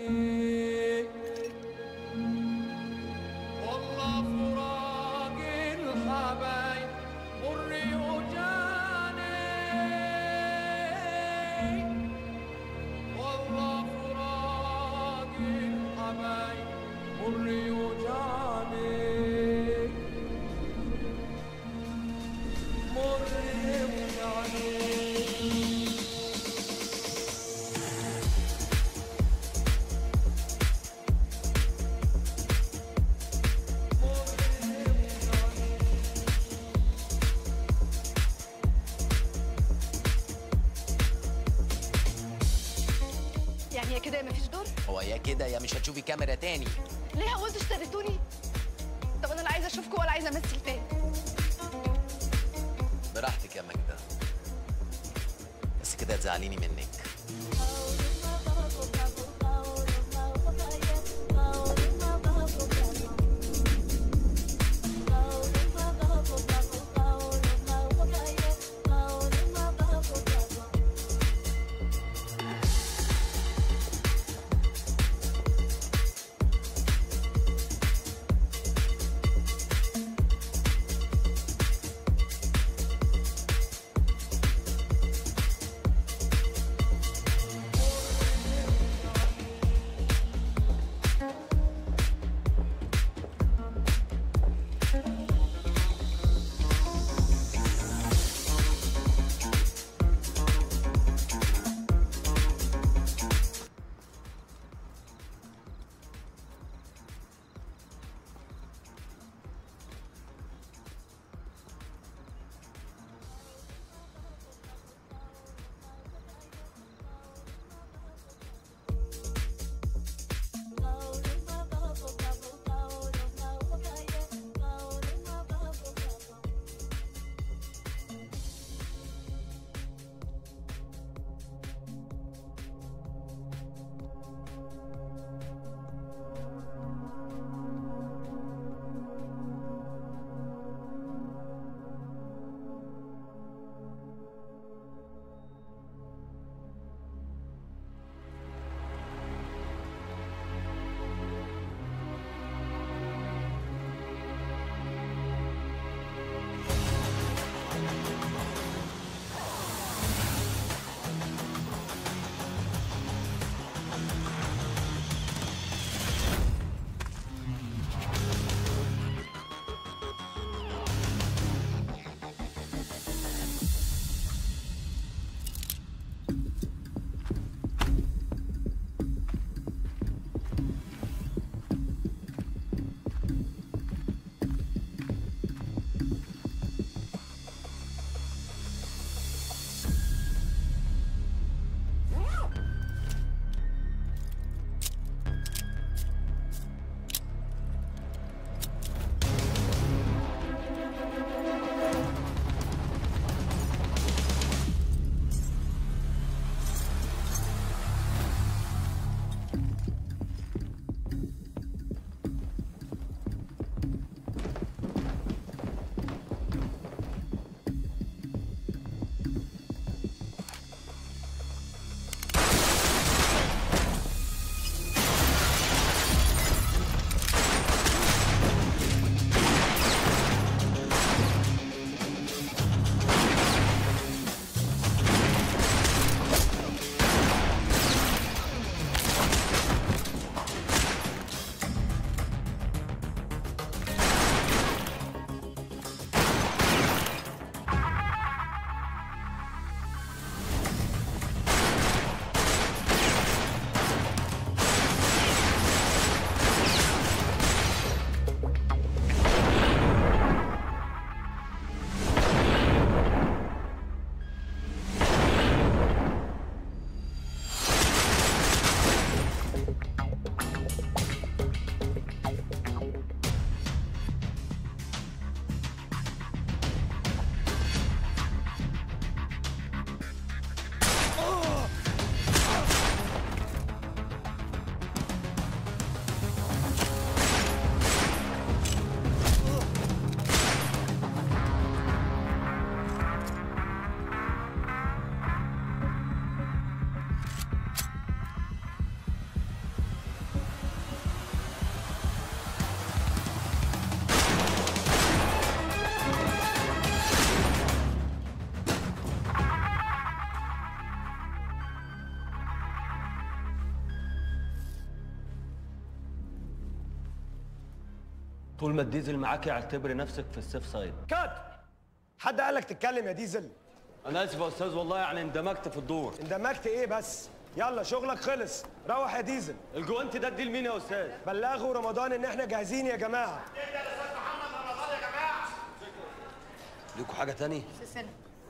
والله فراق الحبايب مر يوجعني، والله فراق الحبايب مر يوجعني، مر يوجعني. يعني يا كده يا مفيش دور؟ هو يا كده يا مش هتشوفي كاميرا تاني. ليه هو انتوا اشتريتوني؟ طب انا لا عايزه اشوفكم ولا عايزه امثل تاني. براحتك يا ماجدة، بس كده هتزعليني منك. طول ما الديزل معاك اعتبري نفسك في السيف سايد. كات. حد قال لك تتكلم يا ديزل؟ انا اسف يا استاذ والله، يعني اندمجت في الدور. اندمجت ايه بس؟ يلا شغلك خلص، روح يا ديزل. الجوانت ده اديه لمين يا استاذ؟ بلغوا رمضان ان احنا جاهزين يا جماعه. ليكوا حاجه تاني؟ سلسله.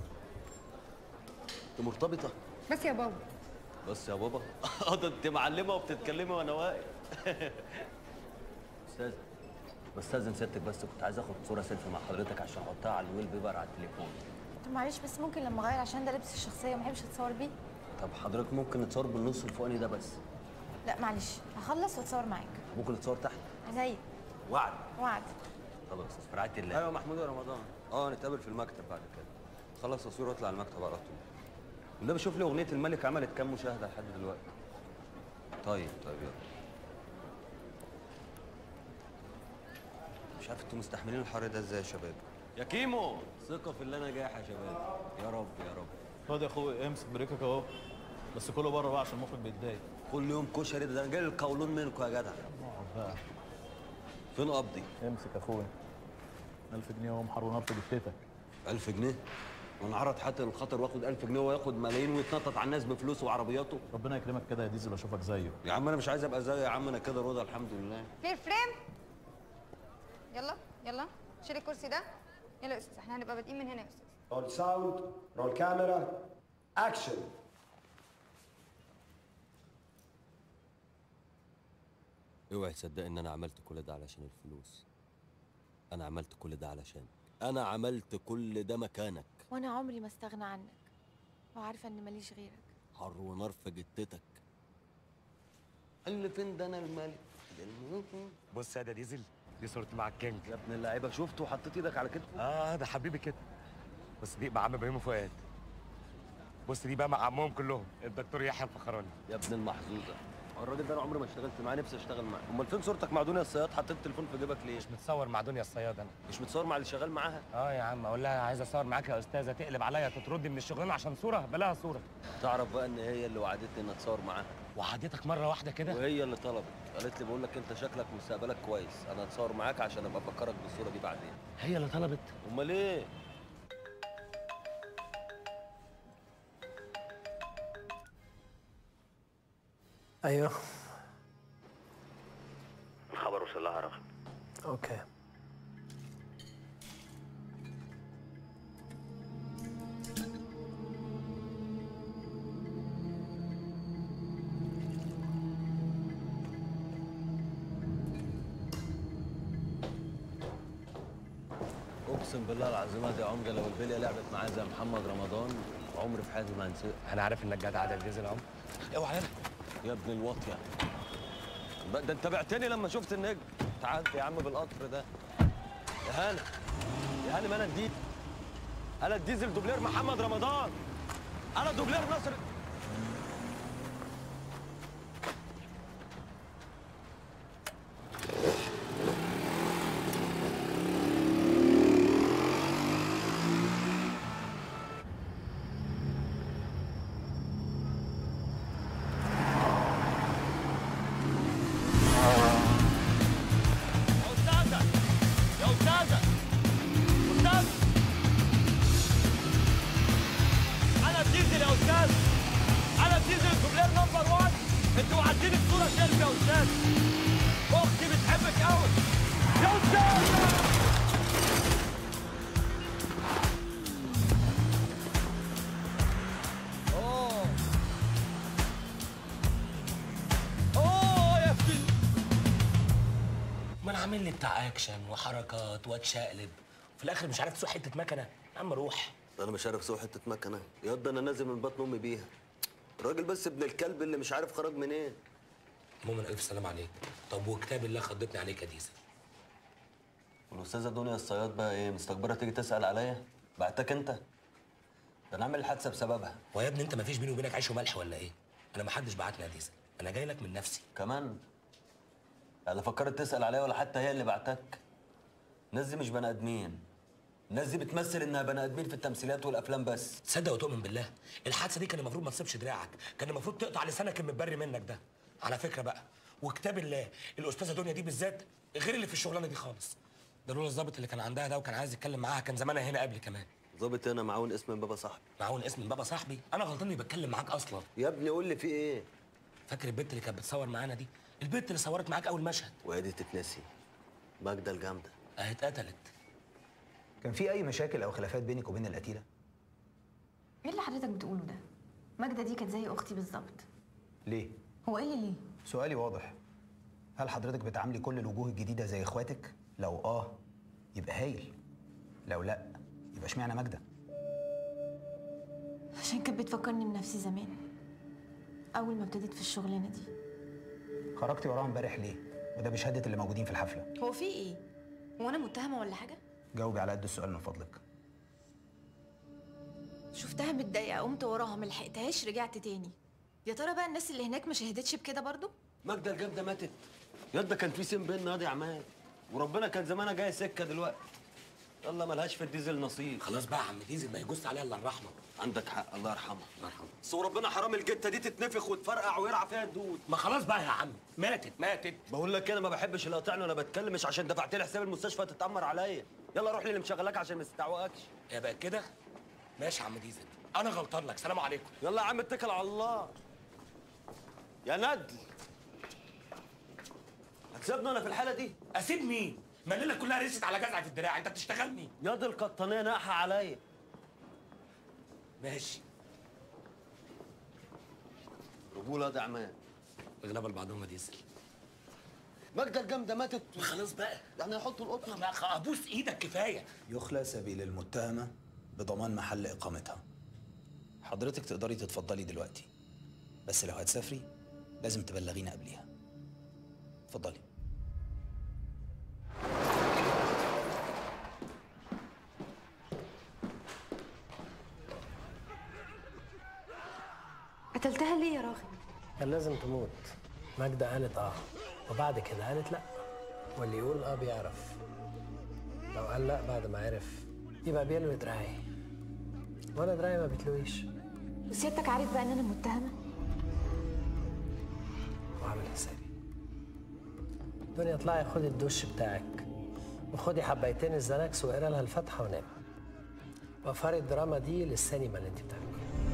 انت مرتبطه؟ بس يا بابا. بس يا بابا. ده انت معلمه وبتتكلمي وانا واقف. استاذ بستاذن سيادتك، بس كنت عايز اخد صوره سيلفي مع حضرتك عشان احطها على الويل بيبر على التليفون. طب معلش بس ممكن لما اغير عشان ده لبس الشخصيه ما بحبش اتصور بيه. طب حضرتك ممكن نتصور بالنص الفوقاني ده بس؟ لا معلش هخلص واتصور معاك. ممكن نتصور تحت؟ زي وعد. وعد. طب يا استاذ في رعايه الله. ايوه محمود يا رمضان. نتقابل في المكتب بعد كده. خلص تصوير واطلع على المكتب على طول. والنبي شوف لي اغنيه الملك عملت كام مشاهده لحد دلوقتي. طيب يلا. مش عارف انتوا مستحملين الحر ده ازاي يا شباب؟ يا كيمو ثقه في اللي نجاح يا شباب. يا رب يا رب. خد يا اخويا امسك بريكك اهو، بس كله بره بقى عشان المخرج بيتضايق. كل يوم كشري، ده انا جاي القولون منكم يا جدع. اقعد بقى. فين قبضي؟ امسك يا اخويا. 1000 جنيه اهو، محر ونار في جتتك. 1000 جنيه؟ وانا عرض حتى الخطر واخد 1000 جنيه وياخد ملايين ويتنطط على الناس بفلوسه وعربياته. ربنا يكرمك كده يا ديزل واشوفك زيه. يا عم انا مش عايز ابقى زيه يا عم، انا كده رضا الحمد لله. كلير فريم. يلا يلا شيل الكرسي ده. يلا يا استاذ، احنا هنبقى بادئين من هنا يا استاذ. رول ساوند، رول كاميرا، اكشن. اوعي تصدق ان انا عملت كل ده علشان الفلوس. انا عملت كل ده علشانك. انا عملت كل ده مكانك. وانا عمري ما استغنى عنك، وعارفه ان ماليش غيرك. حر ونار في جتتك. اللي فين ده انا الملك. بص يا ده ديزل، دي صورتي مع الكينج. يا ابن اللعيبه شفته وحطيت ايدك على كتفه. ده حبيبي كده. بص دي مع عم ابراهيم وفؤاد. بص دي بقى مع عمهم كلهم، الدكتور يحيى الفخراني. يا ابن المحظوظه، الراجل ده انا عمري ما اشتغلت معاه، نفسي اشتغل معاه. امال فين صورتك مع دنيا الصياد؟ حطيت التليفون في جيبك ليه؟ مش متصور مع دنيا الصياد انا. مش متصور مع اللي شغال معاها؟ يا عم اقول لها عايز اصور معاك يا استاذه، تقلب عليا تطردني من الشغلانه عشان صوره، بلاها صوره. تعرف بقى ان هي اللي وعدتني ان اتصور معاها. وعدتك مره واحده كده؟ وهي اللي طلبت، قالت لي بقول لك انت شكلك مستقبلك كويس، انا اتصور معاك عشان ابقى افكرك بالصوره دي بعدين. هي اللي طلبت؟ امال ايه؟ ايوه الخبر وصل لها رغم. اوكي. اقسم بالله العظيم دي عمجه، لو البليه لعبت معاه زي محمد رمضان عمري في حياتي ما هنساه. انا عارف انك جدع ده ديزل عمر. اوعى يلا يا ابن الواطيه، ده انت بعتني لما شفت النجم. تعدي يا عم بالقطر ده. يا هلا يا هلا، ما انا الديزل، انا الديزل دوبلير محمد رمضان، انا دوبلير ناصر. انتوا عارفين الصوره سيلفي يا استاذ. اختي بتحبك قوي يا استاذ. يا ابني، ما انا عامل لي بتاع اكشن وحركات واتشقلب، وفي الاخر مش عارف تسوق حته مكنه. يا عم روح. انا مش عارف اسوق حته مكنه يا ده، انا نازل من بطن امي بيها. الراجل بس ابن الكلب اللي مش عارف خرج منين. عموما الف سلام عليك. طب وكتاب الله خضتني عليك يا ديزل. والاستاذه دنيا الصياد بقى ايه، مستكبره تيجي تسال عليا؟ بعتك انت؟ ده انا عامل الحادثه بسببها. ويا ابني انت ما فيش بيني وبينك عيش وملح ولا ايه؟ انا ما حدش بعتني يا ديزل، انا جاي لك من نفسي. كمان؟ لا فكرت تسال عليا ولا حتى هي اللي بعتك. الناس دي مش بني ادمين، الناس دي بتمثل انها بني ادمين في التمثيليات والافلام بس. تصدق وتؤمن بالله الحادثه دي كان المفروض ما تصيبش دراعك، كان المفروض تقطع لسانك المتبري منك ده. على فكره بقى، وكتاب الله الاستاذه دنيا دي بالذات غير اللي في الشغلانه دي خالص. ده لولا الظابط اللي كان عندها ده وكان عايز يتكلم معاها كان زمانها هنا قبل كمان. ظابط انا معاون اسم من بابا صاحبي. معاون اسم من بابا صاحبي؟ انا غلطان اني بتكلم معاك اصلا. يا ابني قول لي في ايه؟ فاكر البنت اللي كانت بتصور معانا دي؟ البنت اللي صورت معاك اول مشهد. وهي دي تتنسي؟ ماجدة الجامده اهي اتقتلت. كان في اي مشاكل او خلافات بينك وبين القتيله؟ ايه اللي حضرتك بتقوله ده؟ ماجدة دي كانت زي اختي بالظبط. ليه؟ هو ايه اللي ليه؟ سؤالي واضح. هل حضرتك بتعاملي كل الوجوه الجديده زي اخواتك؟ لو يبقى هايل. لو لا يبقى اشمعنى ماجدة؟ عشان كانت بتفكرني بنفسي زمان اول ما ابتديت في الشغلانه دي. خرجتي وراها امبارح ليه؟ وده بشهاده اللي موجودين في الحفله. هو في ايه؟ هو انا متهمه ولا حاجه؟ جاوبي على قد السؤال من فضلك. شفتها متضايقه قمت وراها ما لحقتهاش رجعت تاني. يا ترى بقى الناس اللي هناك ما شهدتش بكده برضو؟ ماجدة الجامده ماتت. ياض كان في سين بيننا ياض يا عماد، وربنا كان زمانها جايه سكه دلوقتي. يلا ملهاش في الديزل نصيب. خلاص بقى يا عم ديزل ما يجوز عليها الا الرحمه. عندك حق، الله يرحمها. الله يرحمه. بس وربنا حرام الجته دي تتنفخ وتفرقع ويرعى فيها الدود. ما خلاص بقى يا عم، ماتت. بقول لك انا ما بحبش اللي قاطعني وانا بتكلم، مش عشان دفعت لي حساب المستشفى تتامر عليا. يلا روح للي مشغلاك عشان ما تستعوقكش. يا بقى كده ماشي يا عم ديزل، انا غلطان لك. سلام عليكم. يلا يا عم اتكل على الله. يا ندل هتسيبني انا في الحاله دي؟ اسيب مين؟ ما الليله كلها رست على جزعه الدراع، انت بتشتغلني. ياض القطانيه ناقحه عليا. ماشي. رجوله يا عماد. اغلب لبعضهم ديزل. ماجدة الجامده ماتت. خلاص بقى يعني هيحطوا القطنه. لا ابوس ايدك كفايه. يخلى سبيل المتهمه بضمان محل اقامتها. حضرتك تقدري تتفضلي دلوقتي، بس لو هتسافري لازم تبلغينا قبليها. اتفضلي. قتلتها ليه يا راغب؟ كان لازم تموت. ماجدة قالت وبعد كده قالت لا، واللي يقول بيعرف. لو قال لا بعد ما عرف يبقى بيلوي دراعي، وانا دراعي ما بتلويش. وسيادتك عارف بقى ان انا متهمه؟ وعامل حسابي. دنيا اطلعي خدي الدش بتاعك وخدي حبايتين الزناكس واقرا لها الفاتحه ونام. وفري الدراما دي للسينما اللي انت بتعمليها.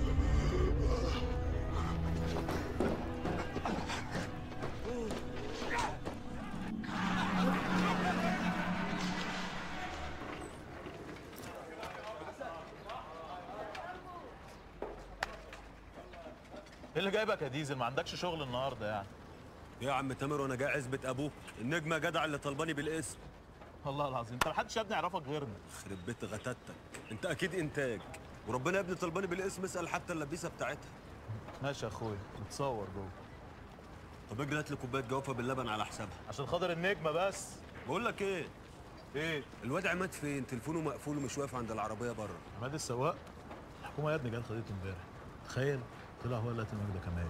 ايه اللي جايبك يا ديزل؟ ما عندكش شغل النهارده يعني؟ يا عم تامر وانا جاي عزبة ابوك النجمه جدع اللي طلباني بالاسم. والله العظيم انت محدش يا ابني يعرفك غيرنا. خرب بيت غتاتك، انت اكيد انتاج وربنا يا ابني طلباني بالاسم. اسال حتى اللبيسه بتاعتها. ماشي يا اخويا نتصور جوه. طب اجي هات لي كوبايه جوافه باللبن على حسابها عشان خاطر النجمه بس. بقول لك ايه ايه الواد عماد فين؟ تليفونه مقفول ومش واقف عند العربيه بره. عماد السواق الحكومه يا ابني جت خدته امبارح. تخيل طلع هو اللي قتل ماجدة كمان.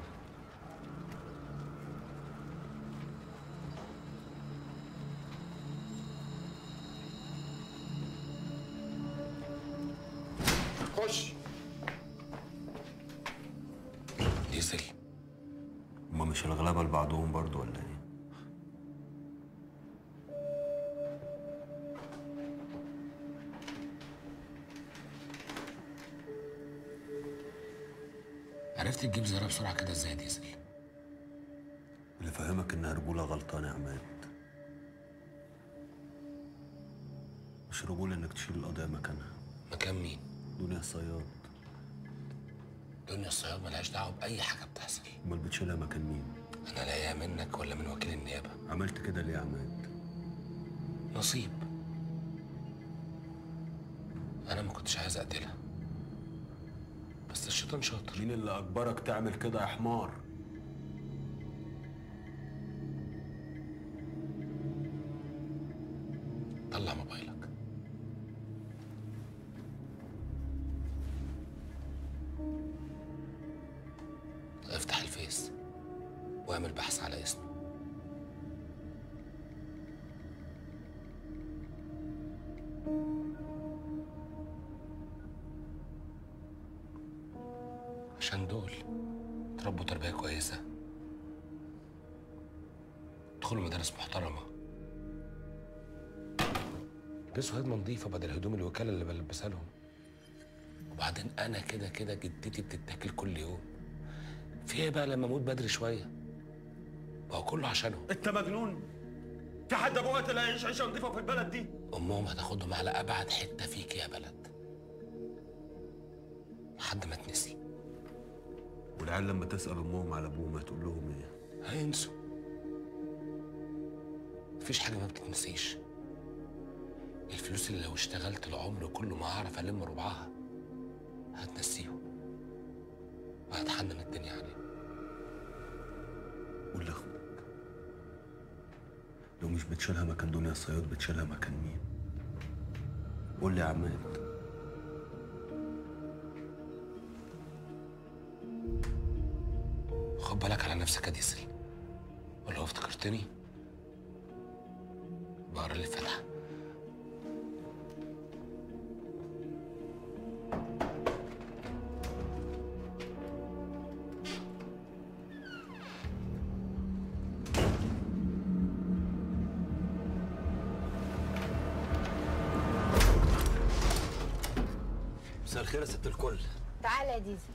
خش. ديزل هما مش الغلابه لبعضهم برضو ولا ايه؟ عرفت تجيب زيارة بسرعه كده ازاي يا ديزل؟ اللي فهمك انها رجوله غلطان يا عماد. مش رجوله انك تشيل القضيه مكانها. مكان مين؟ دنيا الصياد. دنيا الصياد ملهاش دعوه باي حاجه بتحصل. امال بتشيلها مكان مين؟ انا لاقيها منك ولا من وكيل النيابه؟ عملت كده ليه يا عماد؟ نصيب. انا ما كنتش عايز اقتلها بس الشيطان شاطر. مين اللي اجبرك تعمل كده يا حمار؟ طلع موبايلك. افتح الفيس واعمل بحث على اسمي. عشان دول تربوا تربية كويسة يدخلوا مدارس محترمه، يلبسوا هدمه نظيفه بدل هدوم الوكاله اللي بلبسها لهم. وبعدين انا كده كده جدتي بتتاكل كل يوم، في ايه بقى لما اموت بدري شويه؟ ما هو كله عشانهم. انت مجنون؟ في حد ابوه قتل هيعيش عيشه نظيفه في البلد دي؟ امهم هتاخدهم على ابعد حته فيك يا بلد لحد ما تنسي. والعيال لما تسال امهم على ابوهم هتقول لهم ايه؟ هينسوا. مفيش حاجه ما بتتنسيش. الفلوس اللي لو اشتغلت العمر كله ما هعرف الم ربعها هتنسيهم وهتحنن الدنيا عليهم. قول لاخوك لو مش بتشيلها مكان دنيا الصياد بتشيلها مكان مين؟ قول لي يا عماد. خد بالك على نفسك يا ديزل، ولو افتكرتني بقرا لي الفاتحه. مساء الخير يا ست الكل. تعالى يا ديزل.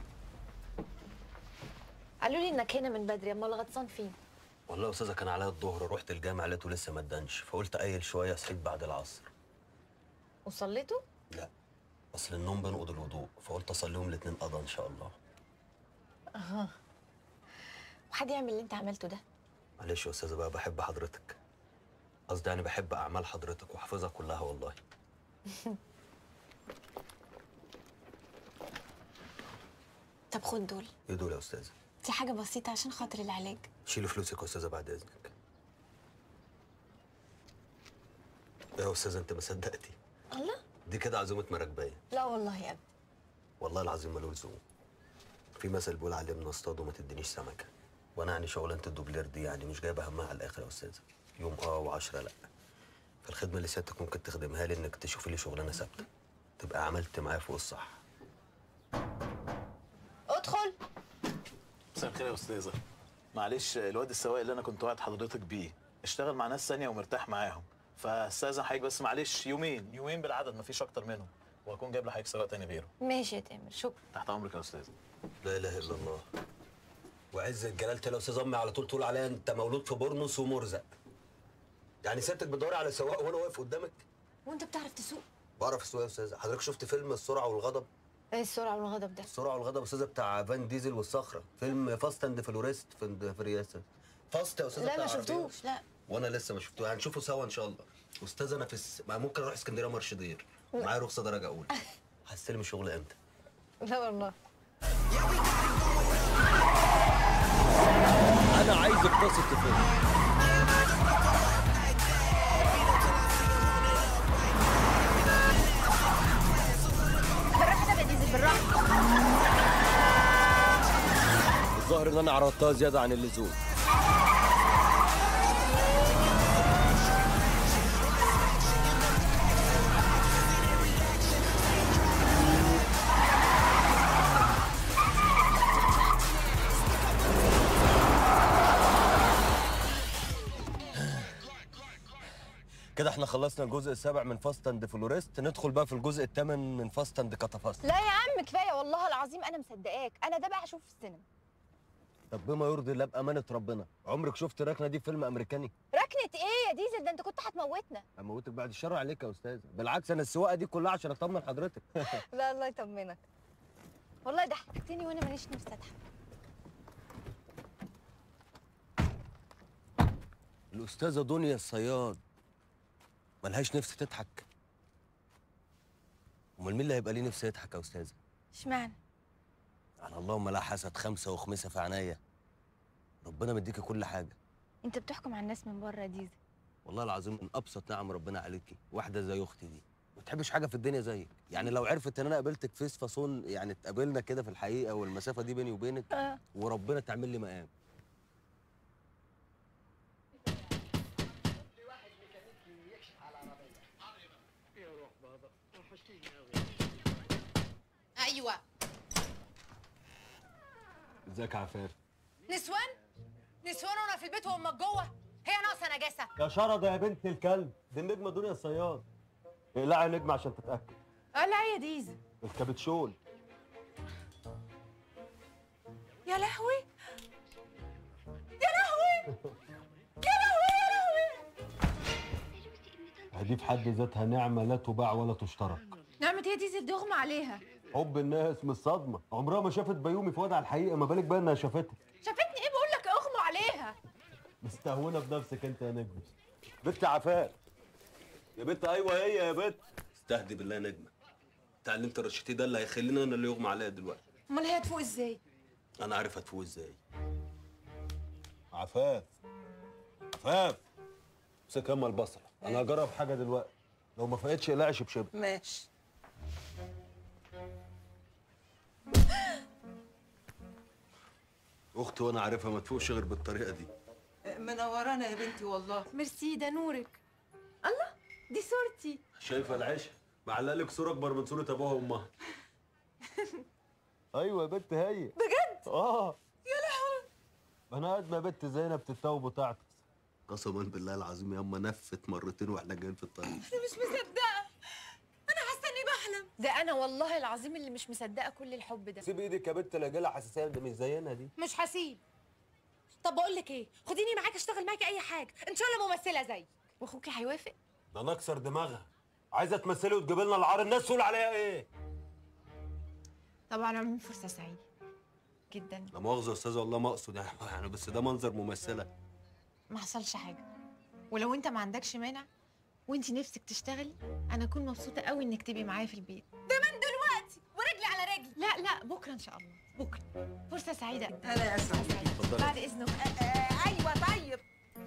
قالوا لي انك هنا من بدري، امال غطسان فين؟ والله يا استاذه كان عليا الظهر، رحت الجامع لقيته لسه ما اتدنش، فقلت ايل شويه صحيت بعد العصر. وصليتوا؟ لا، اصل النوم بينقض الوضوء، فقلت اصليهم الاثنين قضى ان شاء الله. اها. وحد يعمل اللي انت عملته ده؟ معلش يا استاذه بقى، بحب حضرتك. قصدي يعني بحب اعمال حضرتك وحافظها كلها والله. طب خد دول. ايه دول يا استاذه؟ دي حاجة بسيطة عشان خاطر العلاج. شيلي فلوسك يا استاذه بعد اذنك. يا استاذه انت ما صدقتي؟ الله؟ دي كده عزومه مراكبيه. لا والله يا ابني. والله العظيم ملوش لزوم. في مثل بيقول علمنا اصطاد وما تدينيش سمكه، وانا يعني شغلانه الدوبلير دي يعني مش جايبه همها على الاخر يا استاذه. يوم و10 لا. فالخدمه اللي سيادتك ممكن تخدمها لي انك تشوفي لي شغلانه ثابته تبقى عملت معايا فوق الصح. ادخل. مساء الخير يا استاذه. معلش الواد السواق اللي انا كنت وعد حضرتك بيه اشتغل مع ناس ثانيه ومرتاح معاهم، فاستاذن حضرتك بس معلش يومين بالعدد مفيش اكتر منهم، وهكون جايب لحضرتك سواق تاني غيره. ماشي يا تامر، شكرا. تحت امرك يا استاذه. لا اله الا الله. وعز جلالة يا استاذ امي على طول تقول عليا انت مولود في بورنوس ومرزق. يعني سيادتك بتدوري على سواق وانا واقف قدامك؟ وانت بتعرف تسوق؟ بعرف اسوق يا استاذه. حضرتك شفت فيلم السرعه والغضب؟ ايه السرعة والغضب ده؟ السرعه والغضب يا استاذه بتاع فان ديزل والصخره، فيلم فاست اند فلوريست في رياسه. فاست يا استاذه لا بتاع ما عربية. شفتوش، لا. وانا لسه ما شفتوه، هنشوفه سوا ان شاء الله. استاذه انا ممكن اروح اسكندريه مرشدير، معايا رخصه درجه اولى. هستلم الشغل امتى؟ لا والله. انا عايزك تثق فيا. بالراحة يا ديزل، بالراحة. الظاهر ان انا عرضتها زياده عن اللزوم. كده احنا خلصنا الجزء السابع من فاست اند فلوريست، ندخل بقى في الجزء الثامن من فاست اند كاتافاست. لا يا عم كفاية والله العظيم، أنا مصدقاك، أنا ده بقى هشوفه في السينما. طب بما يرضي الله بامانه ربنا، عمرك شفت الركنه دي في فيلم امريكاني؟ ركنة إيه يا ديزل؟ ده أنت كنت هتموتنا. اموتك بعد الشر عليك يا استاذ، بالعكس انا السواقه دي كلها عشان اطمن حضرتك. لا الله يطمنك. والله ضحكتني وأنا ماليش نفسي أضحك. الاستاذه دنيا الصياد ملهاش نفس تضحك؟ امال مين اللي هيبقى ليه نفس يضحك يا استاذه؟ اشمعنى؟ على اللهم لا حسد 5 وخمسة في عينيا. ربنا مديكي كل حاجه. أنت بتحكم على الناس من بره يا ديزل. والله العظيم من ابسط نعم ربنا عليكي واحده زي اختي دي، ما تحبش حاجه في الدنيا زيك. يعني لو عرفت ان انا قابلتك فيس فاصون، يعني اتقابلنا كده في الحقيقه والمسافه دي بيني وبينك، وربنا تعمل لي مقام. ايوه. ازيك يا عفاف؟ نسوان وانا في البيت وامك جوه، هي ناقصه يا شرده يا بنت الكلب، دي النجمه دنيا الصياد. اقلعي يا نجمه عشان تتاكد. لا يا ديزل. الكابتشول. يا لهوي يا لهوي يا لهوي يا لهوي. دي في حد ذاتها نعمه لا تباع ولا تشترك. نعمة ايه ديزل؟ دي اغمى عليها. حب الناس من الصدمه، عمرها ما شافت بيومي في وضع الحقيقه، ما بالك بقى انها شافتك. شافتني ايه؟ بقول لك اغمى عليها. مستهونه بنفسك انت يا نجمه. بنت عفاف يا بنت. ايوه هي يا بنت. استهدي بالله يا نجمه. اتعلمت الرشيتي ده اللي هيخليني انا اللي يغمى عليا دلوقتي. امال هي هتفوق ازاي؟ انا عارف هتفوق ازاي. عفاف عفاف امسك ياما البصله. انا هجرب حاجه دلوقتي، لو ما فقتش اقلعي شبشب. ماشي. اختي وانا عارفها ما تفوقش غير بالطريقه دي. منورانا يا بنتي والله. ميرسي، ده نورك. الله، دي صورتي. شايفه العيشه؟ معلق لك صوره اكبر من صوره ابوها وامها. ايوه يا بنت هي. بجد؟ يا لهوي. انا قد ما بنت زينب تتوب وتعطس. قسما بالله العظيم ياما نفت مرتين واحنا جايين في الطريق. انا مش مصدقه، انا حاسه اني بحلم. ده انا والله العظيم اللي مش مصدقه كل الحب ده. سيب ايدك يا بنت، لا جالها حساسيه، ده مش زينا دي. مش هسيب. طب بقول لك ايه، خديني معاك اشتغل معاكي اي حاجه، ان شاء الله ممثله زيك. واخوكي هيوافق؟ ده نكسر دماغها. عايزه تمثلي وتجيب لنا العار، الناس تقول عليها ايه؟ طبعا عموما فرصه سعيده جدا. لا مؤاخذه يا استاذه والله ما اقصد يعني بس ده منظر ممثله. ما حصلش حاجه، ولو انت ما عندكش مانع وانت نفسك تشتغلي، انا اكون مبسوطه قوي انك تبقي معايا في البيت. ده من دلوقتي ورجلي على رجلي. لا بكره ان شاء الله، بكره. فرصه سعيده. انا يا سعيده. اتفضلي. بعد اذنك. ايوه طيب.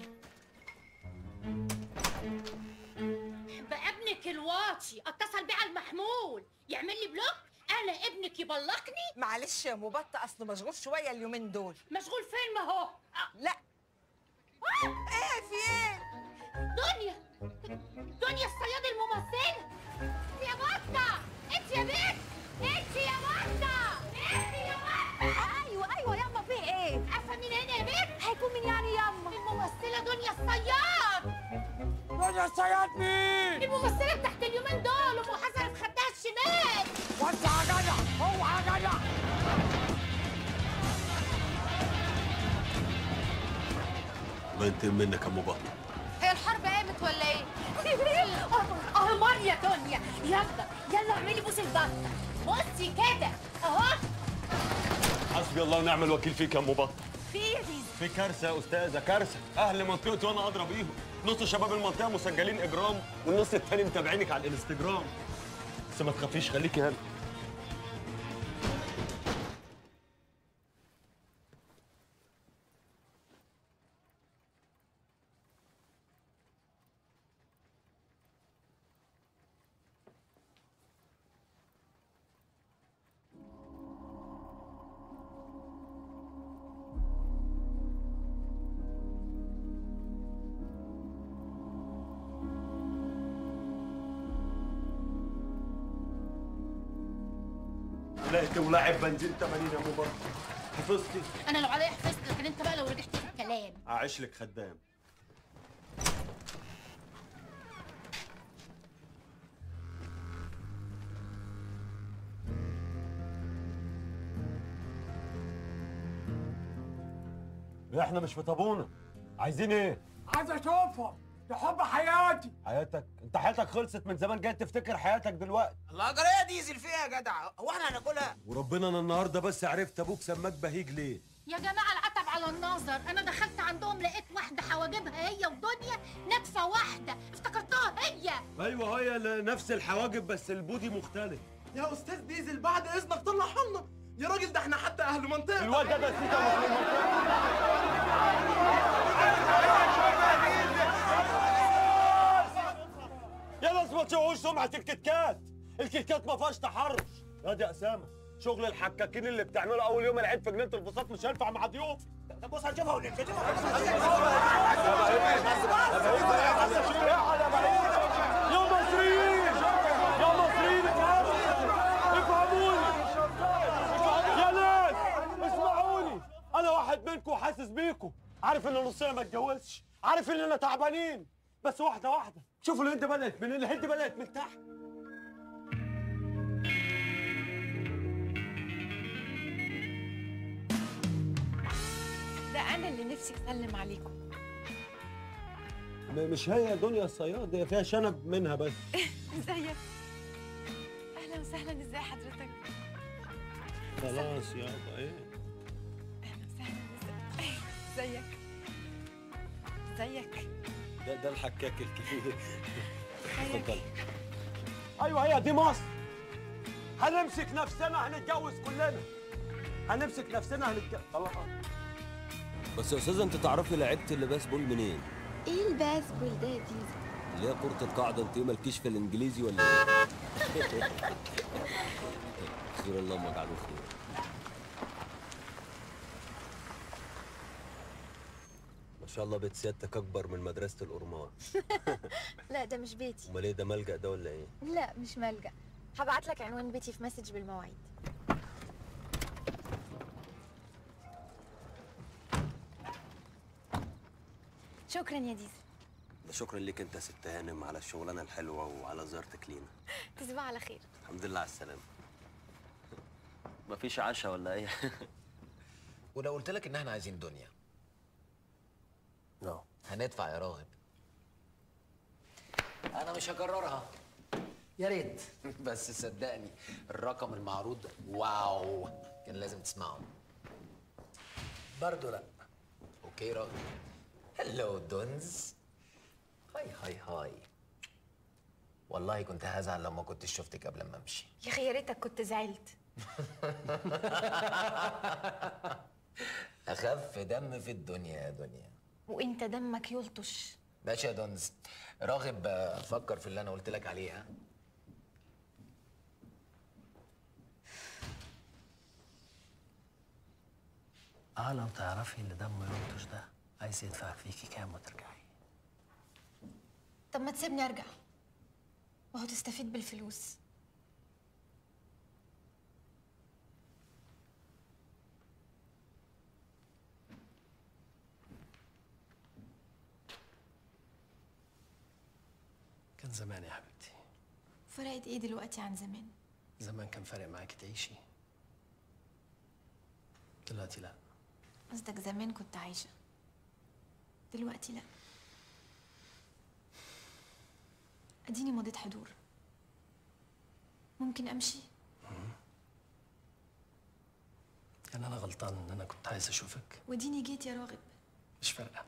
بقى ابنك الواطي اتصل بيه على المحمول يعمل لي بلوك، انا ابنك يبلقني. معلش يا مبطة، اصله مشغول شويه اليومين دول. مشغول فين؟ ما هو لا. ايه في ايه؟ دنيا الصياد الممثله. يا بطه انت يا بنت، انت يا بطه، انت يا بطه. ايوه ياما، في ايه؟ عارفه مين هنا يا بنت؟ هيكون مين يعني ياما؟ الممثله دنيا الصياد. دنيا الصياد مين؟ الممثله بتاعت اليومين دول، ام حسن في خدها الشمال. وسع يا جدع، اوعى يا جدع. الله ينتقم منك يا ام بطل. هي الحرب قامت ولا ايه؟ قمر يا دنيا، يلا اعملي بوس البطه. بصي كده اهو. حسبي الله ونعم الوكيل فيك يا ام بطل. في ايه يا ديزل؟ في كارثه يا استاذه، كارثه. اهل منطقتي وانا ادرى بيهم. نص شباب المنطقه مسجلين اجرام، والنص التاني متابعينك على الانستجرام. بس ما تخافيش، خليكي هنا. لقيت ولاعب بنزين 80 يا ام بطل. حفظتي؟ انا لو عليا حفظت، لكن انت بقى لو رجعت في الكلام. اعيش لك خدام. احنا مش في طابونه. عايزين ايه؟ عايز اشوفهم، ده حب حياتي. حياتك؟ انت حياتك خلصت من زمان، جاي تفتكر حياتك دلوقتي. الله جرايه ديزل فيها يا جدع، هو احنا هناكلها؟ وربنا انا النهارده بس عرفت ابوك سماك بهيج ليه. يا جماعه العتب على النظر، انا دخلت عندهم لقيت واحده حواجبها هي ودنيا نتفه واحده، افتكرتها هي. ايوه هي نفس الحواجب بس البودي مختلف. يا استاذ ديزل بعد اذنك طلعها لنا يا راجل، ده احنا حتى اهل منطقه. الواد ده سيكا يا ناس ما تشوهوش سمعه الكتكات. الكتكات ما فيهاش تحرش. يا دي اسامه، شغل الحكاكين اللي بتعمله اول يوم العيد في جنينه البساط مش هينفع مع ضيوف. طب بص هنشوفها ونمشي. يا مصريين يا مصريين افهموني يا ناس، اسمعوني. انا واحد منكم وحاسس بيكم، عارف ان نصنا ما اتجوزش، عارف اننا تعبانين، بس واحده واحده. شوفوا الهند بدات من الهند بدات من تحت. ده انا اللي نفسي اسلم عليكم. مش هي دنيا الصياد، هي فيها شنب منها بس. ازيك؟ اهلا وسهلا، ازي حضرتك؟ خلاص يابا ايه؟ اهلا وسهلا، ازيك؟ ازيك؟ ده الحكاك الكبير. ازيك؟ اتفضل. ايوه هي دي مصر. هنمسك نفسنا هنتجوز كلنا. هنمسك نفسنا هنتجوز. طلع. بس يا استاذه انت تعرفي لعبت اللباس بول منين؟ ايه الباسبول ده يا ديزل؟ اللي هي كرة القاعدة. انت ايه مالكيش في الانجليزي ولا ايه؟ خير اللهم اجعله خير. ما شاء الله بيت سيادتك اكبر من مدرسة الأورمان. لا ده مش بيتي. امال ايه ده، ملجأ ده ولا ايه؟ لا مش ملجأ. هبعت لك عنوان بيتي في مسج بالمواعيد. شكرا يا ديزل. شكرا ليك انت يا ست هانم على الشغلانة الحلوة وعلى زيارتك لينا. تصبح على خير. الحمد لله على السلامة. مفيش عشاء ولا ايه؟ ولو قلت لك ان احنا عايزين دنيا هندفع يا راغب. انا مش هكررها يا ريت، بس صدقني الرقم المعروض واو، كان لازم تسمعه. برضه لا. اوكي راغب. هلو دونز. هاي والله كنت هزعل لو ما كنتش شفتك قبل ما امشي. يا اخي يا ريتك كنت زعلت. اخف دم في الدنيا يا دنيا. وانت دمك يلطش. ماشي يا دونز. راغب فكر في اللي انا قلت لك عليه. لو تعرفي اللي دمه يلطش ده عايز يدفع فيكي كام وترجعي. طب ما تسيبني ارجع وهو تستفيد بالفلوس. كان زمان يا حبيبتي. فرقت ايه دلوقتي عن زمان؟ زمان كان فارق معاكي تعيشي، دلوقتي لا. قصدك زمان كنت عايشة، دلوقتي لا. اديني مضيت حضور. ممكن امشي؟ يعني انا غلطان ان انا كنت عايز اشوفك؟ وديني جيت يا راغب. مش فارقه.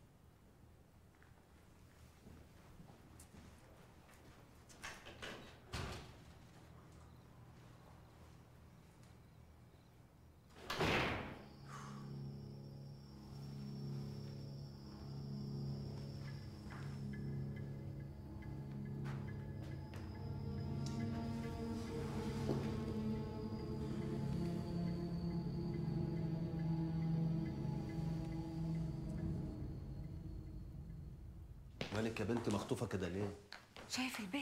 مالك يا بنت مخطوفة كده ليه؟ شايف البيت؟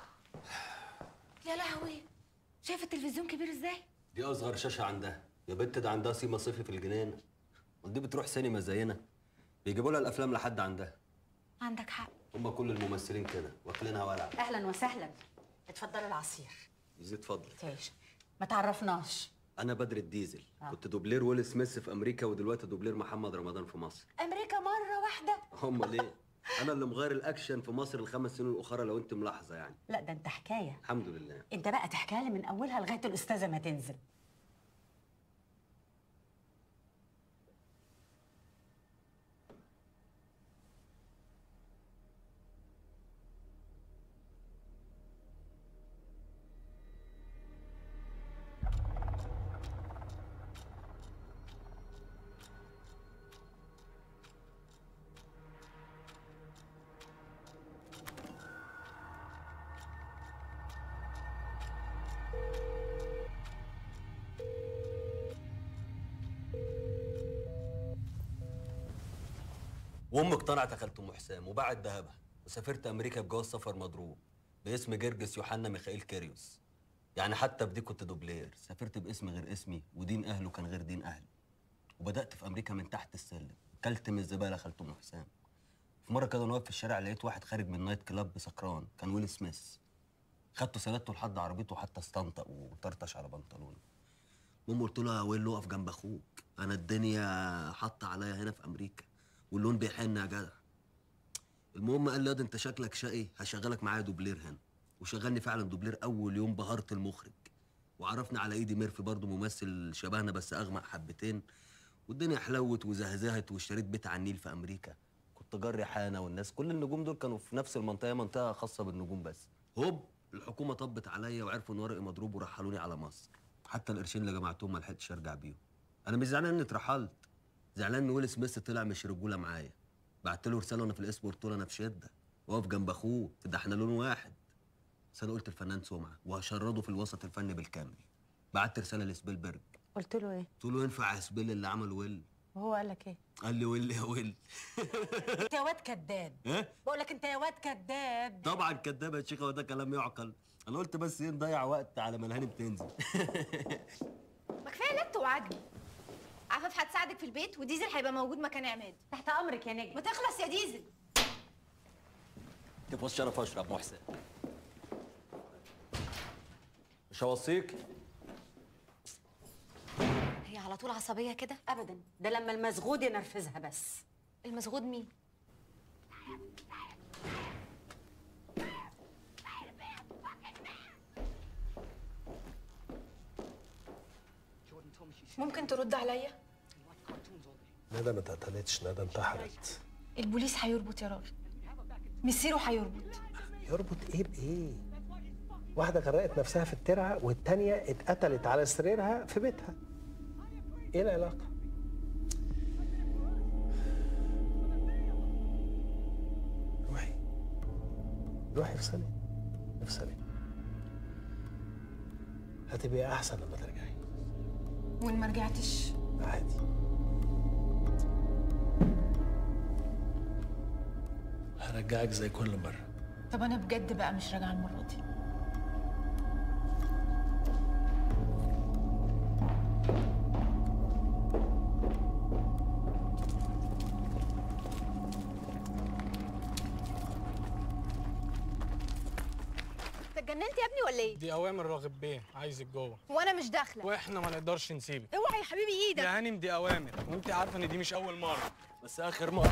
يا لهوي، شايف التلفزيون كبير ازاي؟ دي أصغر شاشة عندها يا بنت، ده عندها سيما صيفي في الجنينة. ودي بتروح سينما زينا، بيجيبوا لها الأفلام لحد عندها. عندك حق. هما كل الممثلين كده واكلينها ولع. اهلا وسهلا، اتفضلوا العصير. يزيد اتفضل. تعيش. ما تعرفناش. أنا بدر الديزل. كنت دوبلير ويل سميث في أمريكا، ودلوقتي دوبلير محمد رمضان في مصر. امريكا مره واحده؟ أمال إيه؟ أنا اللي مغير الأكشن في مصر ال5 سنين الأخرى لو أنت ملاحظة يعني. لا ده انت حكايه. الحمد لله. انت بقى تحكيها لي من اولها لغايه الاستاذه ما تنزل. وامي اقتنعت يا خالة ام حسام وباعت ذهبها وسافرت امريكا بجواز سفر مضروب باسم جرجس يوحنا ميخائيل كيريوس. يعني حتى بدي كنت دوبلير، سافرت باسم غير اسمي ودين اهله كان غير دين اهلي. وبدات في امريكا من تحت السلم، كلت من الزباله خالة ام حسام. في مره كده وانا واقف في الشارع لقيت واحد خارج من نايت كلاب سكران، كان ويل سميث. خدته سندته لحد عربيته وحتى استنطق وطرطش على بنطلونه. المهم قلت له يا ويل اقف جنب اخوك، انا الدنيا حاطه عليا هنا في امريكا واللون بيحن يا جدع. المهم قال لي ياض انت شكلك شقي، هشغلك معايا دوبلير هنا. وشغلني فعلا دوبلير. اول يوم بهرت المخرج وعرفنا على ايدي ميرفي برضه ممثل شبهنا بس اغمق حبتين، والدنيا حلوت وزهزهت واشتريت بيت على النيل في امريكا. كنت جري حانه والناس كل النجوم دول كانوا في نفس المنطقه، منطقه خاصه بالنجوم بس. هوب الحكومه طبت عليا وعرفوا ان ورقي مضروب ورحلوني على مصر. حتى القرشين اللي جمعتهم ما لحقتش ارجع بيهم. انا مش زعلان اني اترحلت، زعلان ان ويل سميث طلع مش رجوله معايا. بعت له رساله وانا في القسم قلت له انا في شده واقف جنب اخوه، ده احنا لون واحد. بس انا قلت الفنان سمعه وهشرده في الوسط الفني بالكامل. بعت رساله لسبيلبرج. قلت له ايه؟ قلت له ينفع يا سبيل اللي عمل ويل؟ وهو قال لك ايه؟ قال لي ويل يا ويل. انت يا واد كداب. ايه؟ بقول لك انت يا واد كداب. طبعا كداب يا شيخه، وده كلام يعقل. انا قلت بس ايه نضيع وقت على ما الهاني بتنزل. ما كفايه لبت وعجن. عفاف هتساعدك في البيت وديزل هيبقى موجود مكان عماد. تحت امرك يا نجم. ما تخلص يا ديزل. تفوز شرف اشرب محسن. مش هوصيك. هي على طول عصبيه كده؟ ابدا، ده لما المسغود ينرفزها بس. المسغود مين؟ ممكن ترد عليا؟ ندى ما اتقتلتش، ندى انتحرت. البوليس هيربط يا راجل. مسيره هيربط. يربط ايه بايه؟ واحدة غرقت نفسها في الترعة والتانية اتقتلت على سريرها في بيتها. ايه العلاقة؟ روحي افصلي افصلي. هتبقي احسن لما ترجعي. وان ما رجعتش؟ عادي. هرجعك زي كل مرة. طب انا بجد بقى مش راجعه المره دي. اتجننت يا ابني ولا ايه؟ دي اوامر راغب بيه، عايزك جوه. وانا مش داخله. واحنا ما نقدرش نسيبك. اوعى يا حبيبي ايدك. يا هانم دي اوامر، وانت عارفه ان دي مش اول مره بس اخر مره.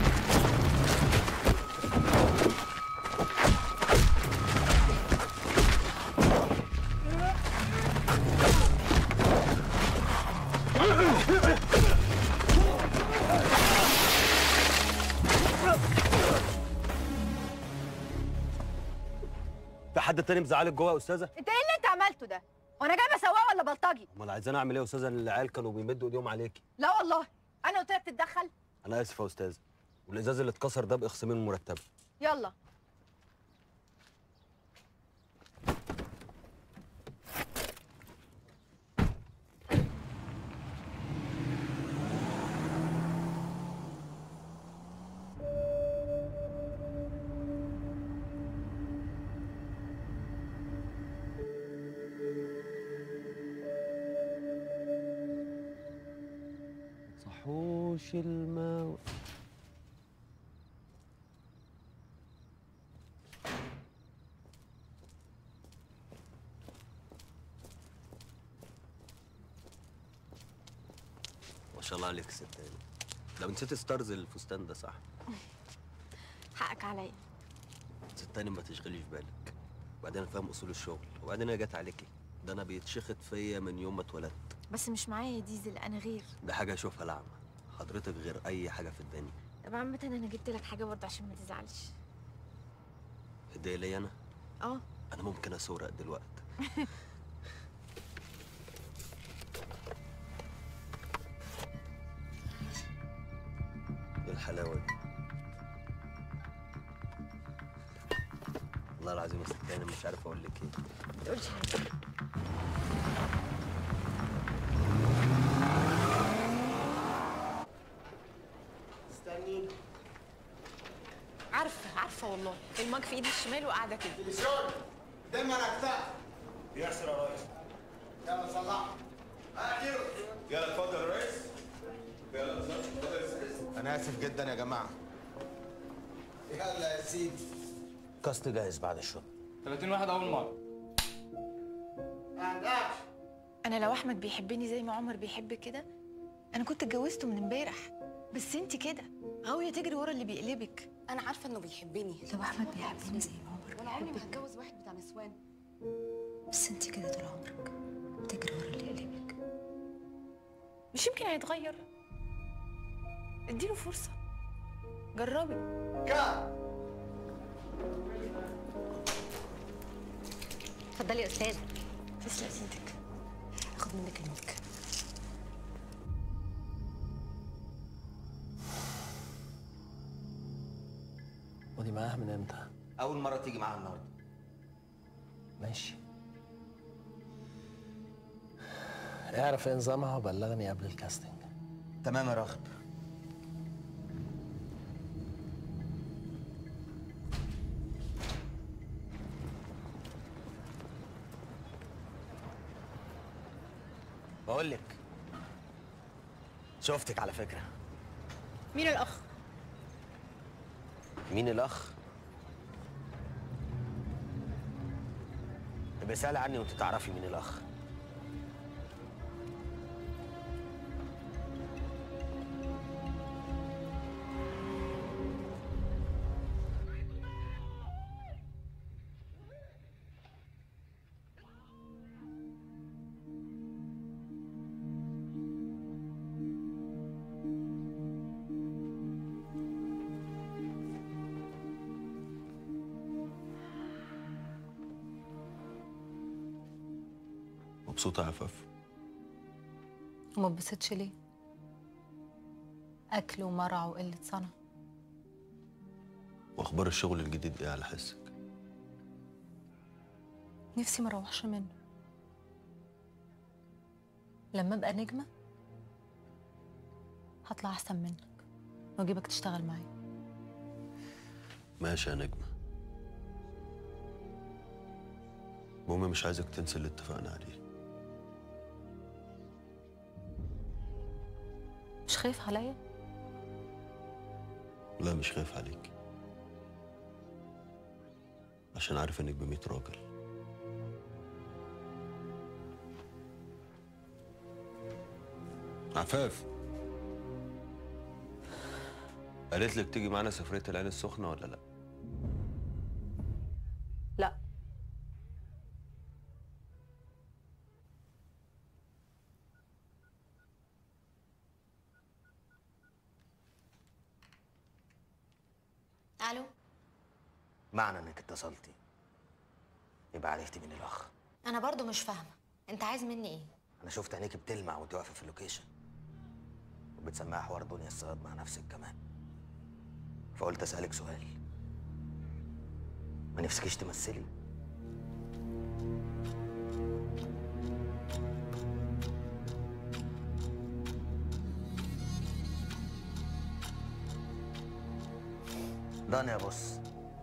في حد تاني مزعلك جوه يا استاذه؟ انت ايه اللي انت عملته ده؟ وانا جايبه سواق ولا بلطجي؟ امال عايزاني اعمل ايه يا استاذه؟ العيال كانوا بيمدوا ايديهم عليكي. لا والله انا قلت لك تتدخل. انا اسف يا استاذه، والازاز اللي اتكسر ده باخصامين من مرتبه. يلا. صحوش الماء. ما شاء الله عليك يا ست هاني. لو نسيت ستارز الفستان ده صح؟ حقك عليا. ست هاني ما تشغليش بالك، وبعدين انا فاهم اصول الشغل، وبعدين انا جت عليكي. ده انا بيتشخط فيا من يوم ما اتولدت. بس مش معايا يا ديزل، انا غير. ده حاجه اشوفها لعمه، حضرتك غير اي حاجه في الدنيا. طب عامة انا جبت لك حاجة برضه عشان ما تزعلش. هديه ليا انا؟ اه. انا ممكن اسورق دلوقتي. ايه الحلاوه دي؟ والله العظيم يا ست هاني مش عارف اقول لك ايه. ما تقولش حاجة. استني. عارفه والله. الماج في ايدي الشمال وقاعده كده. تلفزيون دايما اكتاف. بيحصل يا ريس. يلا صلح. يلا اتفضل يا ريس. يلا اتفضل. انا اسف جدا يا جماعه. يلا يا سيدي. كاست جاهز بعد الشغل. 30 واحد اول مره. انا لو احمد بيحبني زي ما عمر بيحب كده انا كنت اتجوزته من امبارح. بس انت كده غاويه تجري ورا اللي بيقلبك. انا عارفه انه بيحبني. لو احمد بيحبني زي ما عمر وانا عمري ما هتجوز واحد بتاع نسوان. بس انت كده طول عمرك بتجري ورا اللي يقلبك. مش يمكن هيتغير. اديله فرصه، جربي. اتفضلي يا استاذه. تسلق ايدك. اخد منك الميك. ودي معاها من امتى؟ اول مره تيجي معاها النهارده. ماشي. اعرف ايه نظامها وبلغني قبل الكاستنج. تمام يا راغب. بقول لك شفتك على فكره. مين الاخ؟ مين الاخ؟ ابقى سألي عني وانت تعرفي مين الاخ. مبسوطة يا عفاف؟ وما اتبسطش ليه؟ أكل ومرع وقلة صنع. واخبار الشغل الجديد ايه على حسك؟ نفسي ما اروحش منه. لما ابقى نجمة هطلع أحسن منك وأجيبك تشتغل معايا. ماشي يا نجمة. المهم مش عايزك تنسى اللي اتفقنا عليه. مش خايف عليا؟ لا مش خايف عليك، عشان عارف انك ب100 راجل. عفاف قالت لك تيجي معانا سفرية العين السخنة ولا لا؟ لا. الو. معنى انك اتصلتي يبقى عرفتي مين الاخ. انا برضو مش فاهمه انت عايز مني ايه؟ انا شفت عينيك بتلمع وانت واقفه في اللوكيشن، وبتسمعي حوار دنيا الصياد مع نفسك كمان، فقلت اسالك سؤال. ما نفسكيش تمثلي؟ دانيا بص،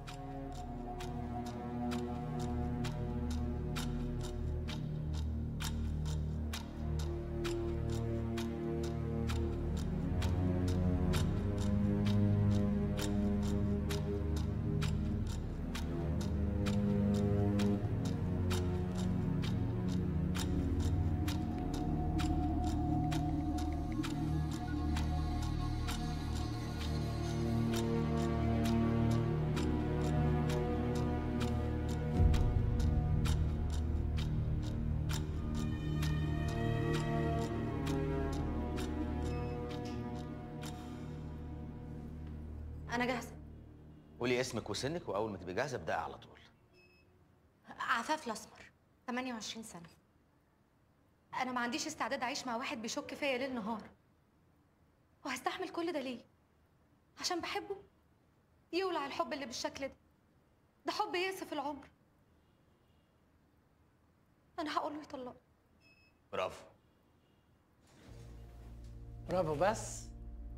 انا جاهزه. قولي اسمك وسنك واول ما تبقي جاهزه ابدأي على طول. عفاف الاسمر، 28 سنه. انا ما عنديش استعداد اعيش مع واحد بيشك فيا ليل نهار. وهستحمل كل ده ليه؟ عشان بحبه؟ يولع الحب اللي بالشكل ده. ده حب يأسف العمر. انا هقول له يطلقني. برافو. برافو بس.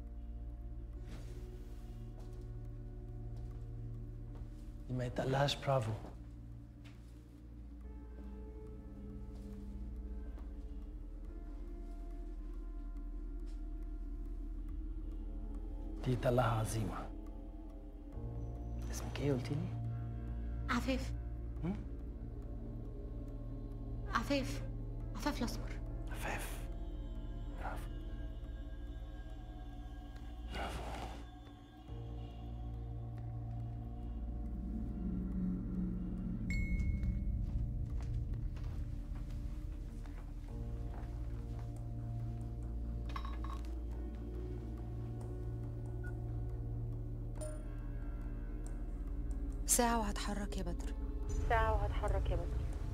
دي ما يتقالهاش برافو. دي يتقالها عزيمة. اسمك ايه قلت لي؟ عفاف. عفاف. عفاف الاسمر. عفاف. برافو. برافو. ساعة وهتحرك يا بدر. ساعة وهتحرك يا بدر.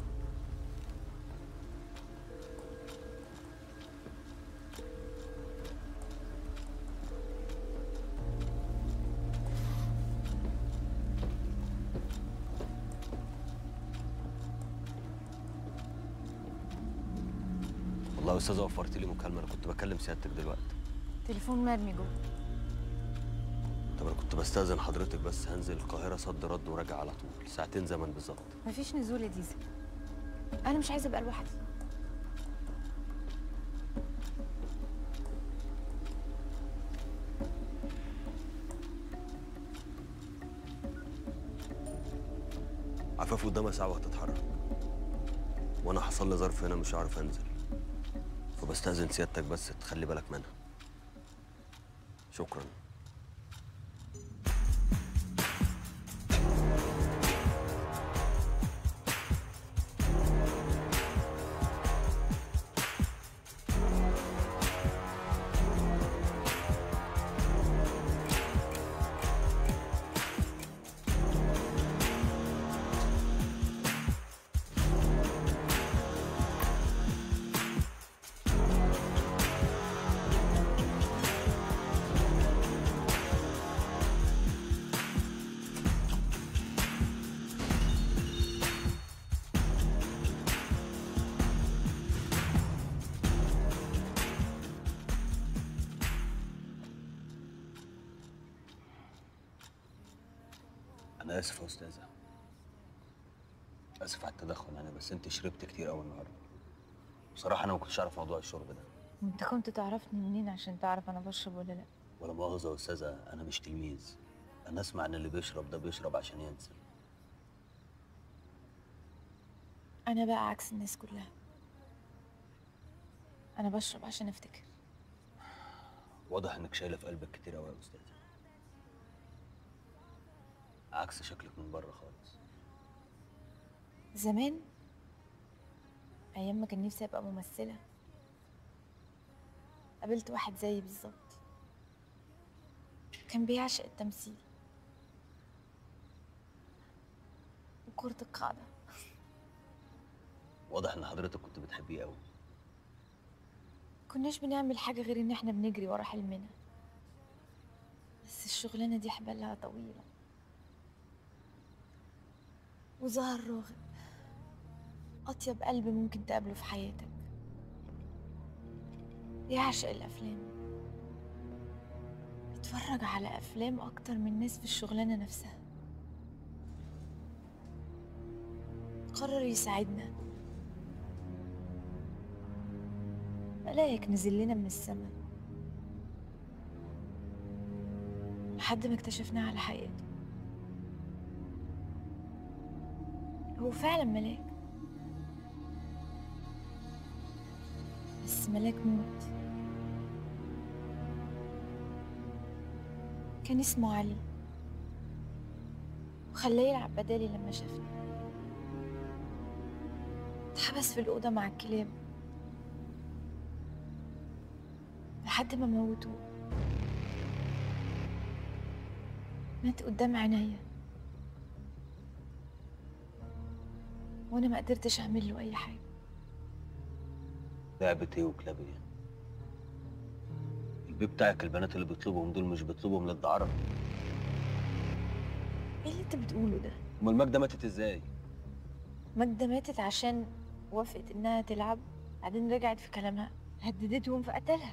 والله يا استاذه وفرت لي مكالمه، انا كنت بكلم سيادتك دلوقتي. تليفون مرمي جوه. طب انا كنت بستاذن حضرتك بس هنزل القاهره صد رد وراجع على طول، ساعتين زمن بالظبط. مفيش نزول يا ديزل. انا مش عايزه ابقى لوحدي. عفاف قدامها ساعه وهتتحرك، وانا حصل لي ظرف هنا مش هعرف انزل، فبستاذن سيادتك بس تخلي بالك منها. شكرا. أنا آسف يا أستاذة. آسف على التدخل يعني، بس أنت شربت كتير أوي النهاردة. بصراحة أنا ما كنتش أعرف موضوع الشرب ده. انت كنت تعرفني منين عشان تعرف انا بشرب ولا لا؟ ولا مؤاخذة يا أستاذة، أنا مش تلميذ. أنا أسمع إن اللي بيشرب ده بيشرب عشان ينسى. انا بقى عكس الناس كلها. انا بشرب عشان افتكر. واضح إنك شايلة في قلبك كتير أوي يا أستاذة. عكس شكلك من بره خالص. زمان ايام ما كان نفسي ابقى ممثله قابلت واحد زيي بالظبط، كان بيعشق التمثيل وكرة القاعدة. واضح إن حضرتك كنت بتحبيه أوي. كناش بنعمل حاجة غير ان احنا بنجري ورا حلمنا، بس الشغلانة دي حبالها طويلة. وظهر راغب أطيب قلب ممكن تقابله في حياتك، يعشق الأفلام، يتفرج على أفلام أكتر من ناس في الشغلانة نفسها. قرر يساعدنا. ملاك نزل لنا من السما لحد ما اكتشفناه على حقيقته. هو فعلا ملاك، بس ملاك موت. كان اسمه علي، وخلاه يلعب بدالي لما شافني. اتحبس في الأوضة مع الكلاب لحد ما موتوه. مات قدام عينيا وانا ما قدرتش اعمل له اي حاجه. لعبة ايه وكلاب ايه؟ البيت بتاعك البنات اللي بيطلبهم دول مش بيطلبهم للدعارة. ايه اللي انت بتقوله ده؟ امال ماجدة ماتت ازاي؟ ماجدة ماتت عشان وافقت انها تلعب، بعدين رجعت في كلامها هددتهم فقتلها.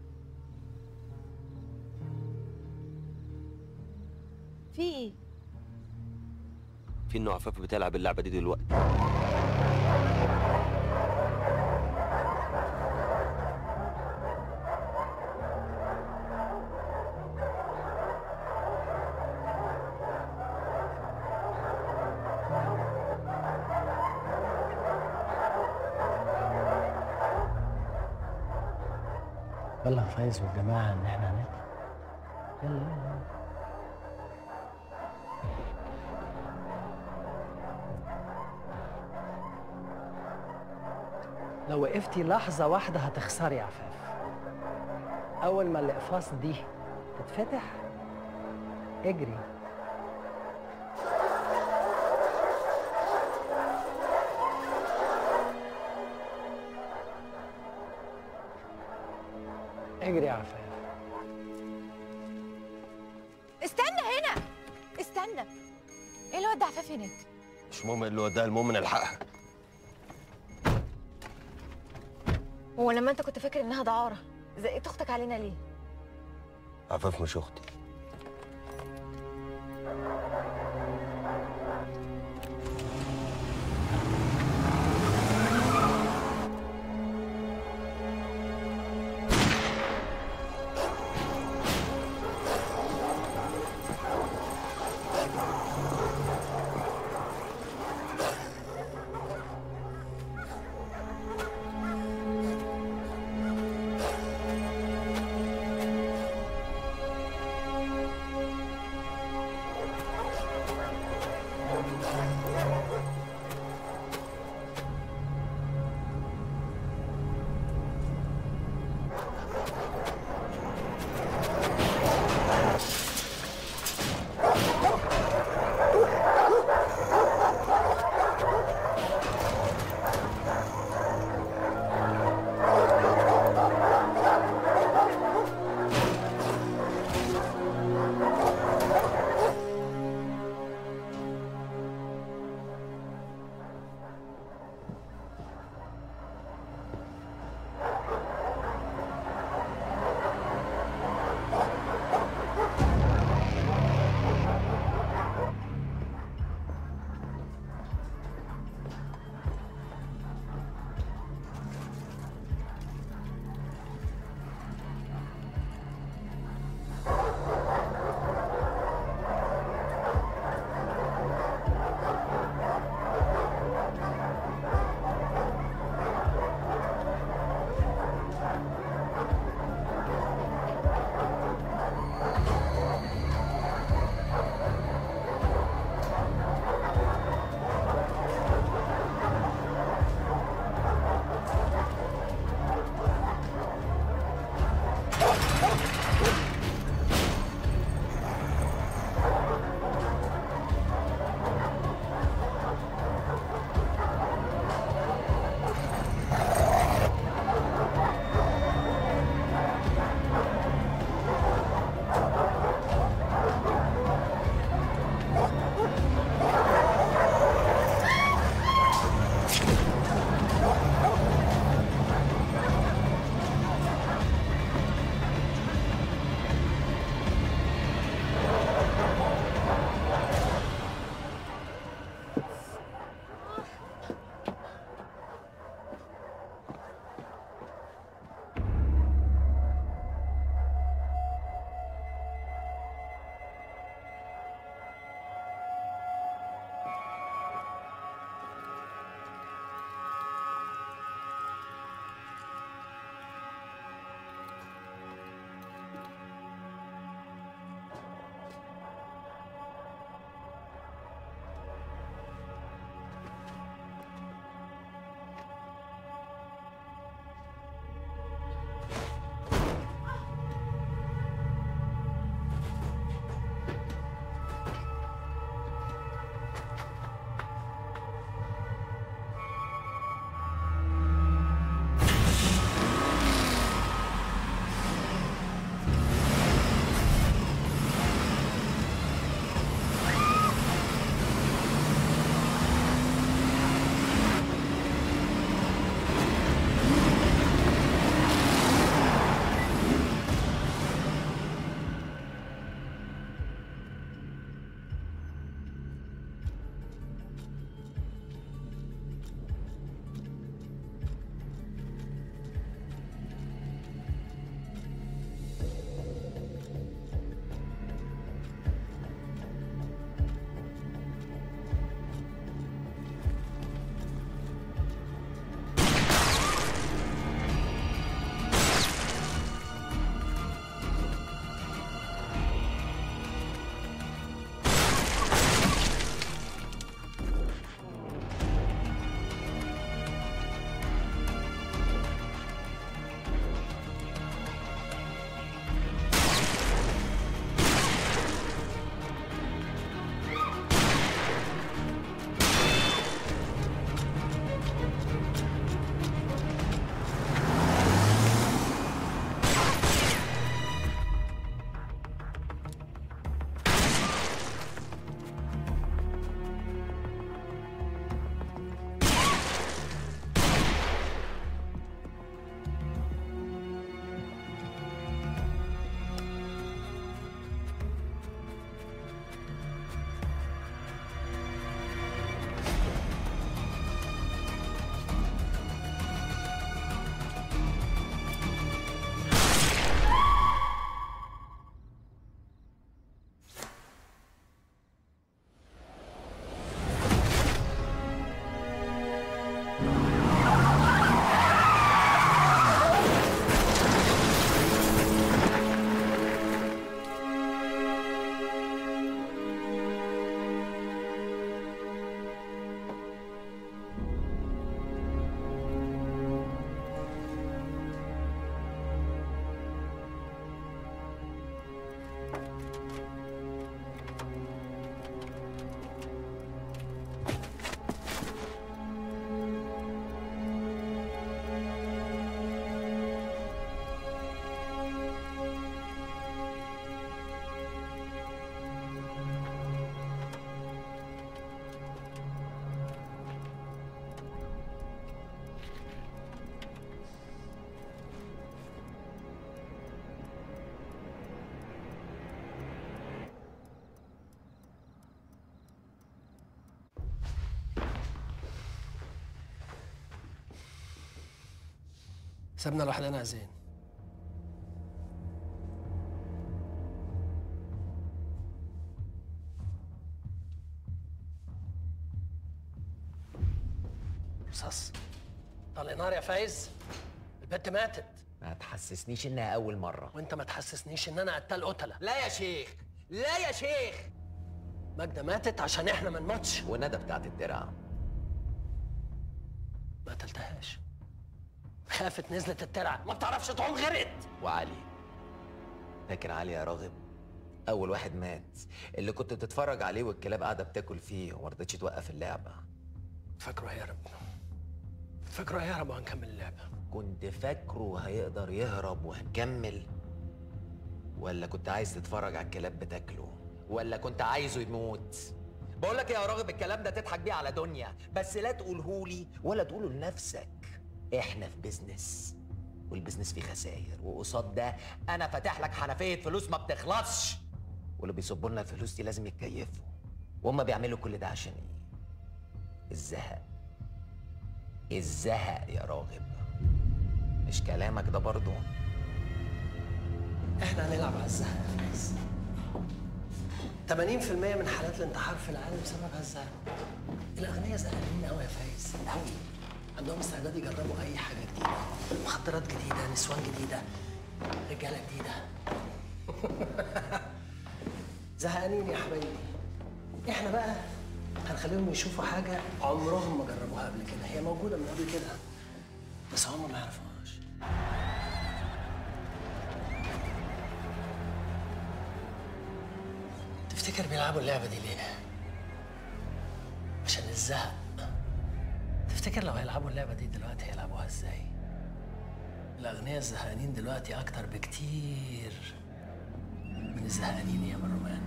في ايه؟ في انه عفاف بتلعب اللعبة دي دلوقتي. بلغ فايز والجماعة إن إحنا هنطلع. يلا يلا. لو وقفتي لحظة واحدة هتخسري يا عفاف. أول ما الأقفاص دي تتفتح اجري. اجري يا عفاف. استنى هنا، استنى. ايه اللي ودع عفاف هناك؟ مش مهم اللي وداها، المهم نلحقها. هو لما انت كنت فاكر انها دعاره زقيت اختك علينا ليه؟ عفاف مش اختي. سيبنا لوحدنا يا زين. رصاص. طلق نار يا فايز. البنت ماتت. ما تحسسنيش انها اول مره. وانت ما تحسسنيش ان انا قتال قتله. لا يا شيخ، لا يا شيخ. ماجدة ماتت عشان احنا ما نموتش. وندى بتاعت الدرع ما قتلتهاش. خافت نزلت الترعه، ما بتعرفش تعوم غرقت. وعلي، فاكر علي يا راغب؟ اول واحد مات، اللي كنت بتتفرج عليه والكلاب قاعده بتاكل فيه وما رضتش توقف اللعبه. فاكره هيهرب، فاكره هيهرب وهنكمل اللعبه. كنت فاكره هيقدر يهرب وهنكمل، ولا كنت عايز تتفرج على الكلاب بتاكله، ولا كنت عايزه يموت؟ بقول لك يا راغب، الكلام ده تضحك بيه على دنيا، بس لا تقولهولي ولا تقوله لنفسك. احنا في بيزنس، والبيزنس فيه خساير، وقصاد ده انا فاتح لك حنفيه فلوس ما بتخلصش، واللي بيصبوا لنا الفلوس دي لازم يتكيفوا. وهم بيعملوا كل ده عشان ايه؟ الزهق. الزهق يا راغب، مش كلامك ده برضه؟ احنا هنلعب على الزهق يا فايز. 80% من حالات الانتحار في العالم سببها الزهق. الاغنياء زهقانين قوي يا فايز، قوي. عندهم استعداد يجربوا اي حاجه جديده، مخدرات جديده، نسوان جديده، رجاله جديده. زهقانين يا حبايبي. احنا بقى هنخليهم يشوفوا حاجه عمرهم ما جربوها قبل كده. هي موجوده من قبل كده بس هم ما يعرفوهاش. تفتكر بيلعبوا اللعبه دي ليه؟ عشان الزهق. تفتكر لو هيلعبوا اللعبه دي دلوقتي هيلعبوها ازاي؟ الاغنياء الزهقانين دلوقتي اكتر بكتير من الزهقانين ايام الرومان.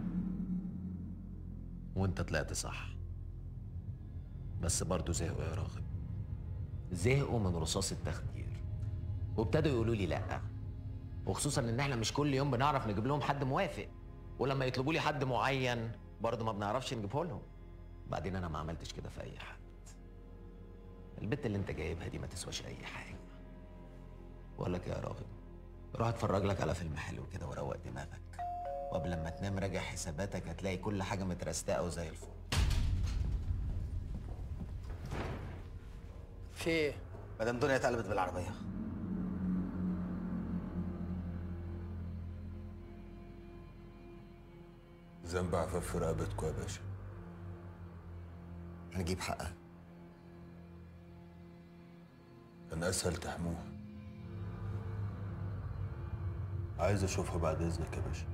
وانت طلعت صح، بس برضه زهقوا يا راغب. زهقوا من رصاص التخدير وابتدوا يقولوا لي لا، وخصوصا ان احنا مش كل يوم بنعرف نجيب لهم حد موافق، ولما يطلبوا لي حد معين برضه ما بنعرفش نجيبه لهم. بعدين انا ما عملتش كده في اي حد. البت اللي انت جايبها دي ما تسواش اي حاجه. بقول لك يا راغب، روح اتفرج لك على فيلم حلو كده وروق دماغك، وقبل ما تنام راجع حساباتك هتلاقي كل حاجه مترستقه وزي الفل. في ايه؟ مدام دنيا اتقلبت بالعربيه. ذنب عفاف في رقبتكم يا باشا. هنجيب حقها. كان اسهل تحموها. عايز اشوفها بعد اذنك يا باشا.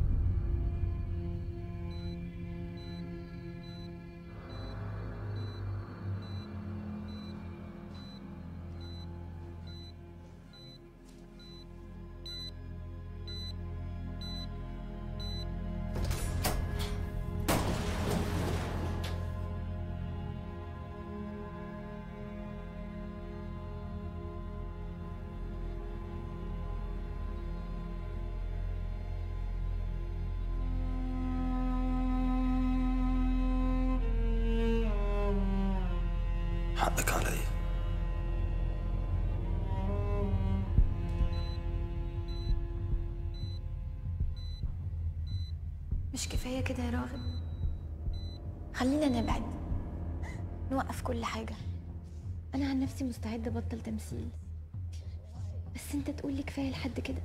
حقك عليا. مش كفاية كده يا راغب؟ خلينا نبعد، نوقف كل حاجة. أنا عن نفسي مستعدة أبطل تمثيل، بس أنت تقول لي كفاية لحد كده.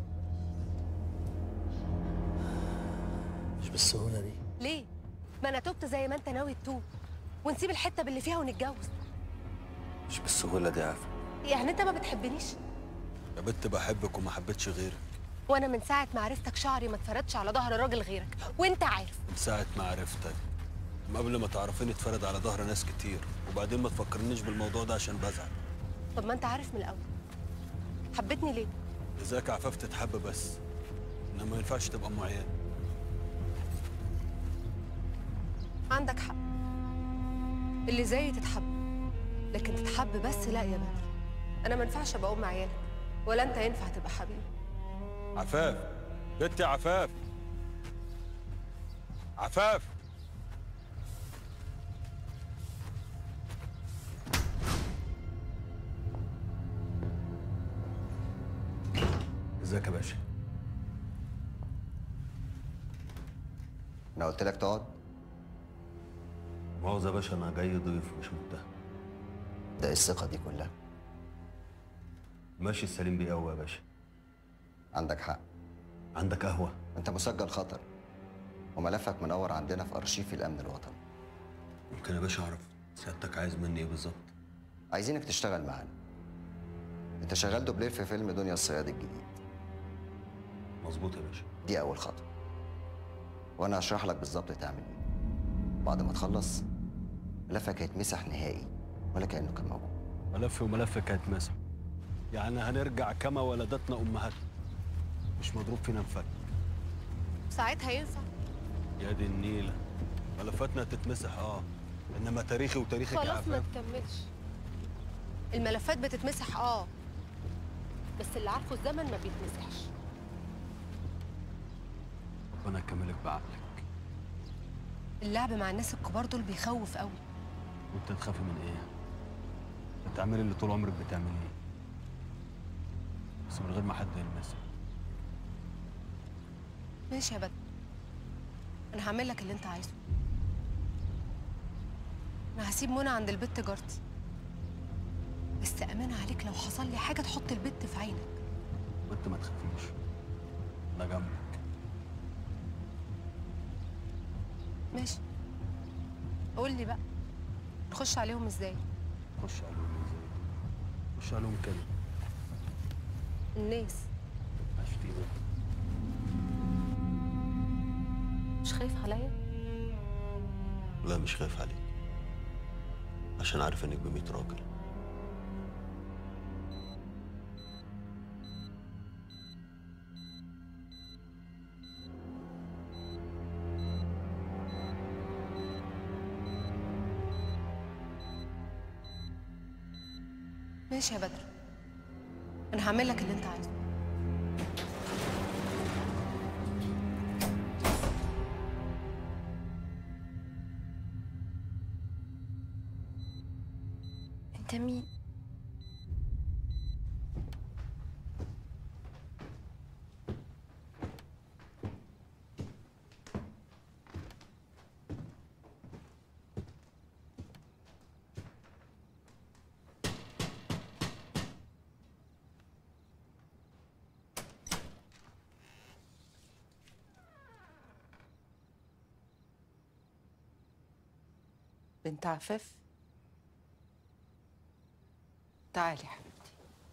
مش بالسهولة دي. ليه؟ ما أنا تبت زي ما أنت ناوي تتوب، ونسيب الحتة باللي فيها ونتجوز. مش بالسهولة دي يا عفا. يعني أنت ما بتحبنيش؟ يا بنت بحبك وما حبيتش غيرك. وأنا من ساعة ما عرفتك شعري ما اتفردش على ظهر راجل غيرك، وأنت عارف. من ساعة ما عرفتك، من قبل ما تعرفيني اتفرد على ظهر ناس كتير، وبعدين ما تفكرنيش بالموضوع ده عشان بزعل. طب ما أنت عارف من الأول. حبيتني ليه؟ إذاك عفاف تتحب بس، إنما ما ينفعش تبقى أم عيال. عندك حق. اللي زيي تتحب، لكن تتحب بس لا يا بدر. أنا ما ينفعش أبقى أم عيالك، ولا أنت ينفع تبقى حبيبي. عفاف، بنتي عفاف. عفاف. ازيك يا باشا؟ انا قلت لك تقعد. مؤاخذة يا باشا، انا جاي ضيف مش متهم. ده ايه الثقه دي كلها؟ ماشي السليم بيه قوي يا باشا. عندك حق. عندك قهوه؟ انت مسجل خطر وملفك منور عندنا في ارشيف الامن الوطني. ممكن يا باشا اعرف سيادتك عايز مني ايه بالظبط؟ عايزينك تشتغل معانا. انت شغال دوبلير في فيلم دنيا الصياد الجديد. مظبوط يا باشا. دي اول خطوه، وانا هشرح لك بالظبط تعمل ايه. بعد ما تخلص ملفك هيتمسح نهائي ولا كانه كان موجود. ملفي وملفك هيتمسح؟ يعني هنرجع كما ولدتنا امهاتنا، مش مضروب فينا مفك. ساعتها ينفع؟ يا دي النيله، ملفاتنا تتمسح انما تاريخي وتاريخك يا خلاص ما عفاف. تكملش. الملفات بتتمسح بس اللي عارفه الزمن ما بيتمسحش. ربنا يكملك بعقلك. اللعب مع الناس الكبار دول بيخوف قوي. وانت تخافي من ايه؟ بتعملي اللي طول عمرك بتعمليه، بس من غير ما حد يلمسك. ماشي يا بدر، انا هعمل لك اللي انت عايزه. انا هسيب منى عند البت جارتي، بس امانه عليك لو حصل لي حاجه تحط البت في عينك. وانت ما تخافيش، انا جنبك. ماشي، قول لي بقى نخش عليهم ازاي؟ خش عليهم كده. الناس اشتيهم. مش خايف عليا؟ لا مش خايف عليك، عشان عارف انك ب100 راجل. ماشي يا بدر، انا هعمل لك اللي انت عايزه. انت مين؟ بنت عفاف، تعالي يا حبيبتي.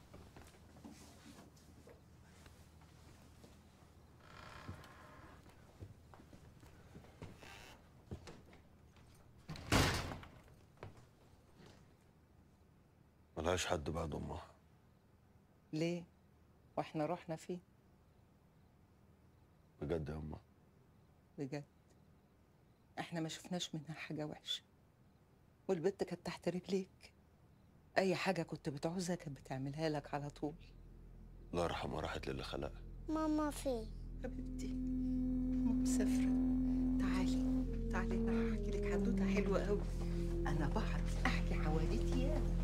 ملهاش حد بعد امها. ليه؟ واحنا رحنا فين؟ بجد يا امها؟ بجد احنا ما شفناش منها حاجه وحشه، والبت كانت تحت رجليك. اي حاجه كنت بتعوزها كانت بتعملها لك على طول. الله يرحمها راحت للي خلقها. ماما فين؟ حبيبتي ماما مسافره. تعالي انا هحكي لك حدوته حلوه قوي. انا بعرف احكي حواديت ياما.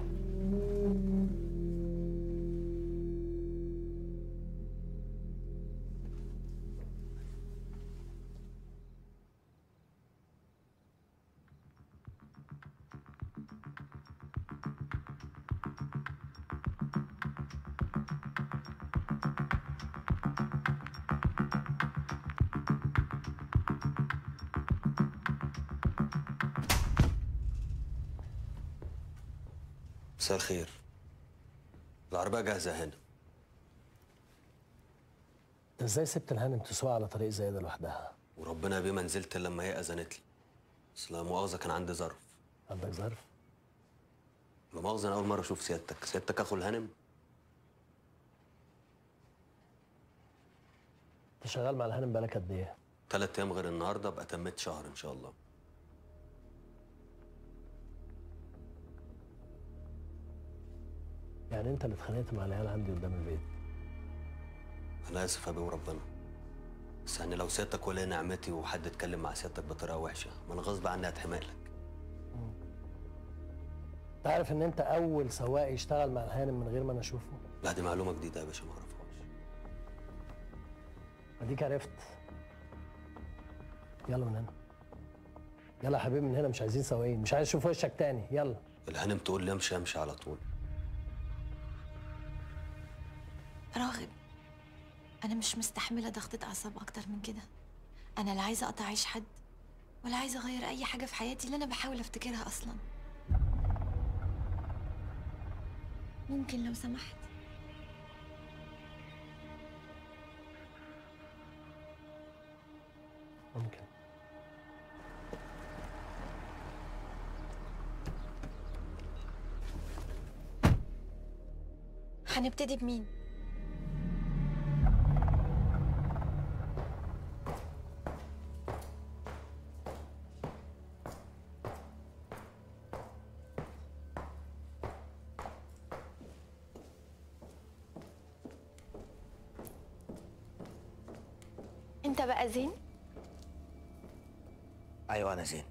مساء الخير. العربية جاهزة هنا. انت ازاي سبت الهانم تسوق على طريق زي ده لوحدها؟ وربنا بيه ما نزلت الا لما هي اذنت لي. بس لا مؤاخذة كان عندي ظرف. عندك ظرف؟ لا مؤاخذة أنا أول مرة أشوف سيادتك أخو الهانم. انت شغال مع الهانم بقالك قد ايه؟ 3 أيام غير النهارده ابقى تميت شهر إن شاء الله. يعني انت اللي اتخانقت مع العيال عندي قدام البيت؟ أنا آسف يا بيه وربنا. بس يعني لو سيادتك ولي نعمتي وحد اتكلم مع سيادتك بطريقة وحشة، ما أنا غصب عني هتحمق لك. انت عارف ان انت اول سواق يشتغل مع الهانم من غير ما انا اشوفه؟ لا دي معلومة جديدة يا باشا ما أعرفهاش. اديك عرفت. يلا من هنا. يلا يا حبيبي من هنا، مش عايزين سواقين، مش عايز اشوف وشك تاني. يلا. الهانم تقول لي امشي امشي على طول. راغب، أنا مش مستحملة ضغطة أعصاب أكتر من كده. أنا لا عايزة أقطع عيش حد ولا عايزة أغير أي حاجة في حياتي اللي أنا بحاول أفتكرها أصلا. ممكن لو سمحت؟ ممكن. هنبتدي بمين؟ انت بقى زين؟ ايوه انا زين.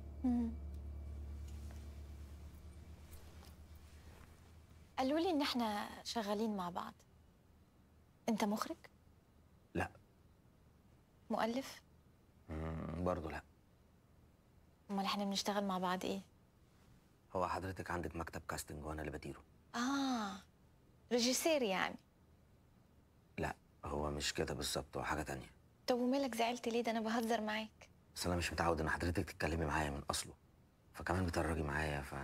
قالوا لي ان احنا شغالين مع بعض. انت مخرج؟ لا. مؤلف؟ برضه لا. امال احنا بنشتغل مع بعض ايه؟ هو حضرتك عندك مكتب كاستنج وانا اللي بديره. ريجيسير يعني؟ لا هو مش كده بالظبط، هو حاجه تانية. طب ومالك زعلت ليه؟ ده انا بهزر معاك. بس انا مش متعود ان حضرتك تتكلمي معايا من اصله، فكمان بتهرجي معايا ف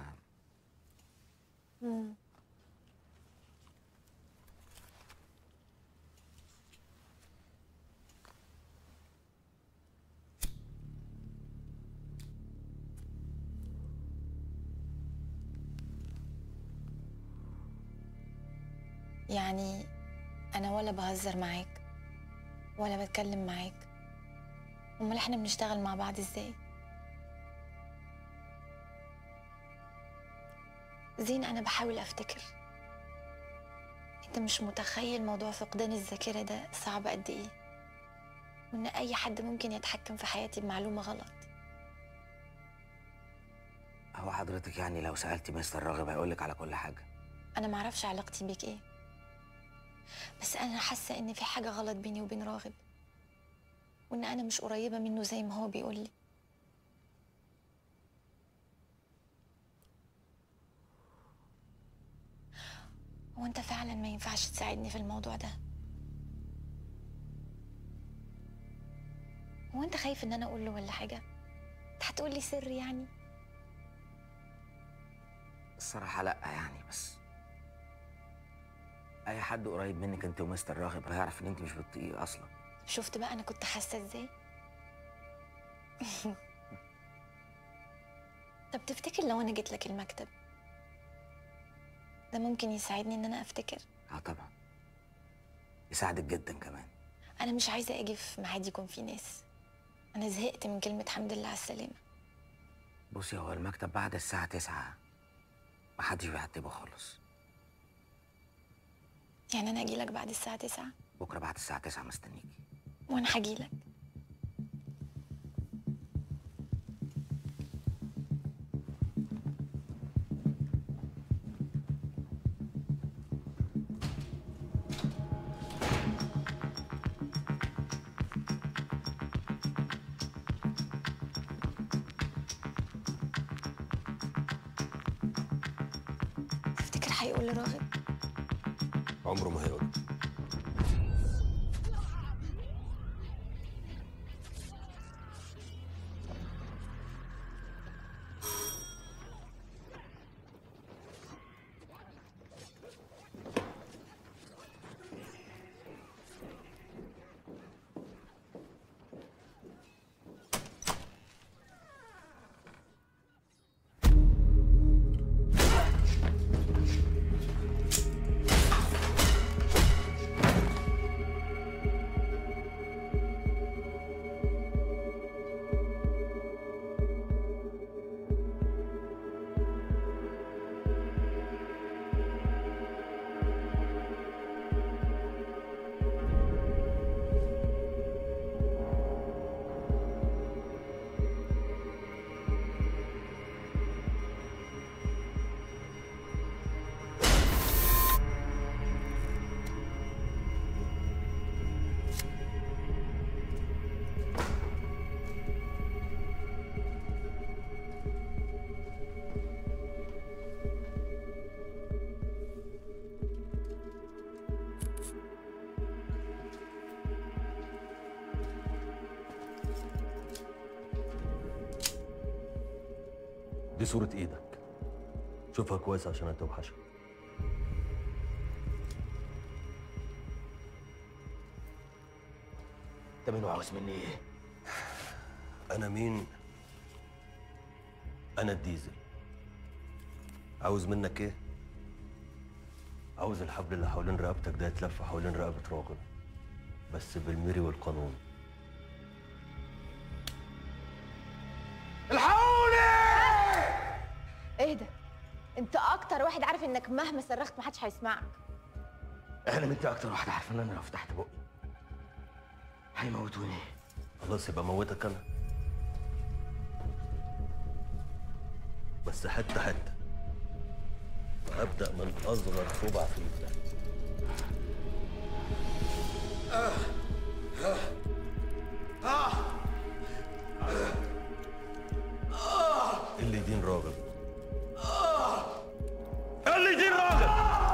يعني انا ولا بهزر معاك ولا بتكلم معاك، امال احنا بنشتغل مع بعض ازاي؟ زين، انا بحاول افتكر. انت مش متخيل موضوع فقدان الذاكره ده صعب قد ايه، وان اي حد ممكن يتحكم في حياتي بمعلومه غلط. هو حضرتك يعني لو سالتي مستر راغب هيقولك على كل حاجه. انا معرفش علاقتي بيك ايه، بس انا حاسه ان في حاجه غلط بيني وبين راغب، وان انا مش قريبه منه زي ما هو بيقول لي. هو انت فعلا ما ينفعش تساعدني في الموضوع ده؟ هو انت خايف ان انا اقول له ولا حاجه؟ انت هتقول لي سر يعني؟ الصراحه لا يعني، بس اي حد قريب منك انت ومستر راغب هيعرف ان انت مش بتطيقيه اصلا. شفت بقى انا كنت حاسه ازاي؟ طب تفتكر لو انا جيت لك المكتب ده ممكن يساعدني ان انا افتكر؟ طبعا يساعدك جدا كمان. انا مش عايزه اجي في ميعاد يكون فيه ناس. انا زهقت من كلمه حمد لله على السلامه. بصي، هو المكتب بعد الساعه 9 محدش بيعتبه خالص. يعني انا اجي لك بعد الساعه 9؟ بكره بعد الساعه 9 مستنيكي. وانا هجي لك. تفتكر هيقول لراغب؟ عمره ما هيقول. دي صورة ايدك، شوفها كويس عشان هتوحشك. انت مين وعاوز مني ايه؟ انا مين؟ انا الديزل. عاوز منك ايه؟ عاوز الحبل اللي حوالين رقبتك ده يتلف حوالين رقبة راجل، بس بالميري والقانون. اهدى، انت اكتر واحد عارف انك مهما صرخت محدش هيسمعك. انا انت اكتر واحده عارفه ان انا لو فتحت بقي هيموتوني. خلاص يبقى موتك انا، بس حته حته، وابدا من اصغر صبع في ايدك. اللي دين راجل، اللي دين راجل،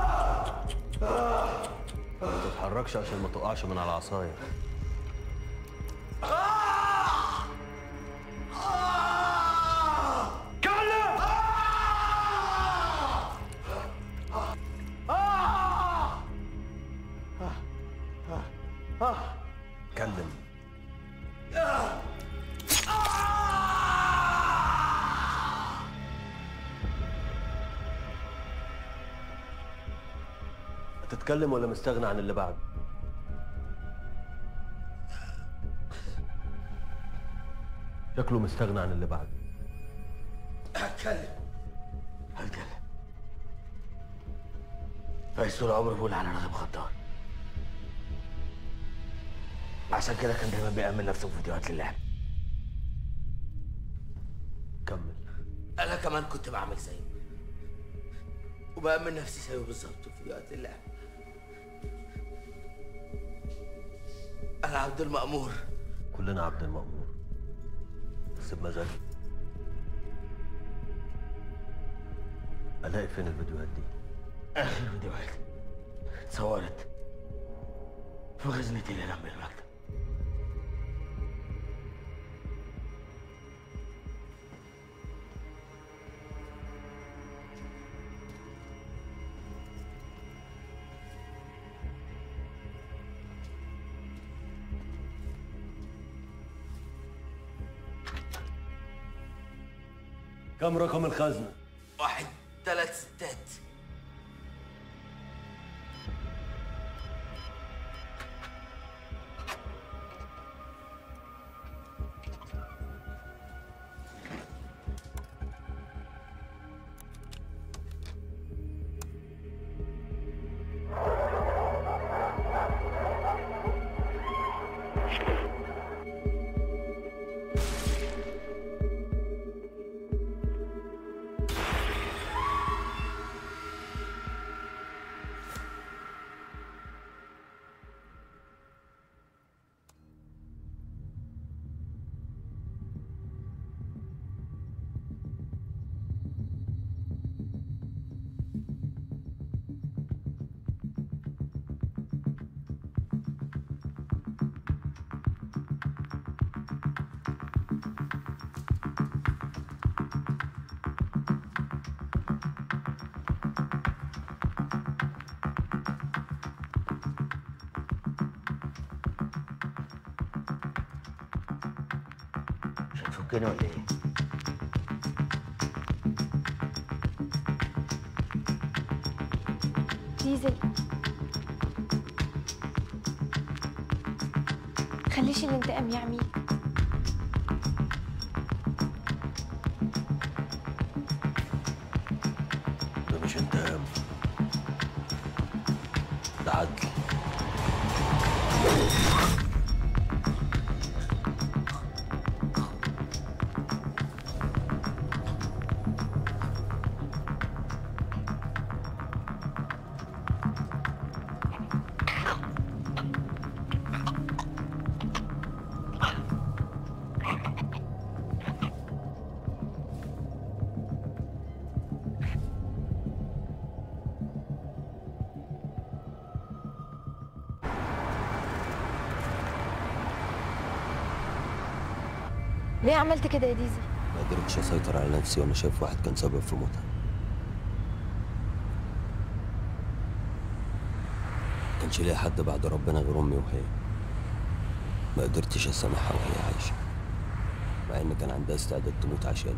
ما تتحركش عشان ما تقعش من على العصايه. اتكلم. هتتكلم ولا مستغني عن اللي بعده؟ شكله مستغني عن اللي بعده. هتكلم. فايز طول عمره بيقول على راغب غدار، عشان كده كان دايما بيأمن نفسه في فيديوهات اللعب. كمل. انا كمان كنت بعمل زيه، وبأمن نفسي زيه بالظبط في فيديوهات اللعب. انا عبد المأمور. كلنا عبد المأمور، بس بمزاجي. الاقي فين الفيديوهات دي؟ اخر فيديوهات اتصورت في غزنتي اللي جنب المكتب. كم رقم الخزنة؟ 1 3 6. هتفكني ولا ايه؟ ديزل، خليش الانتقام يعميك. ده مش انتقام، ده عدل. ليه عملت كده يا ديزل؟ ما قدرتش اسيطر على نفسي وانا شايف واحد كان سبب في موتها. ما كانش ليا حد بعد ربنا غير امي وهي. ما قدرتش اسامحها وهي عايشه، مع ان كان عندها استعداد تموت عشاني،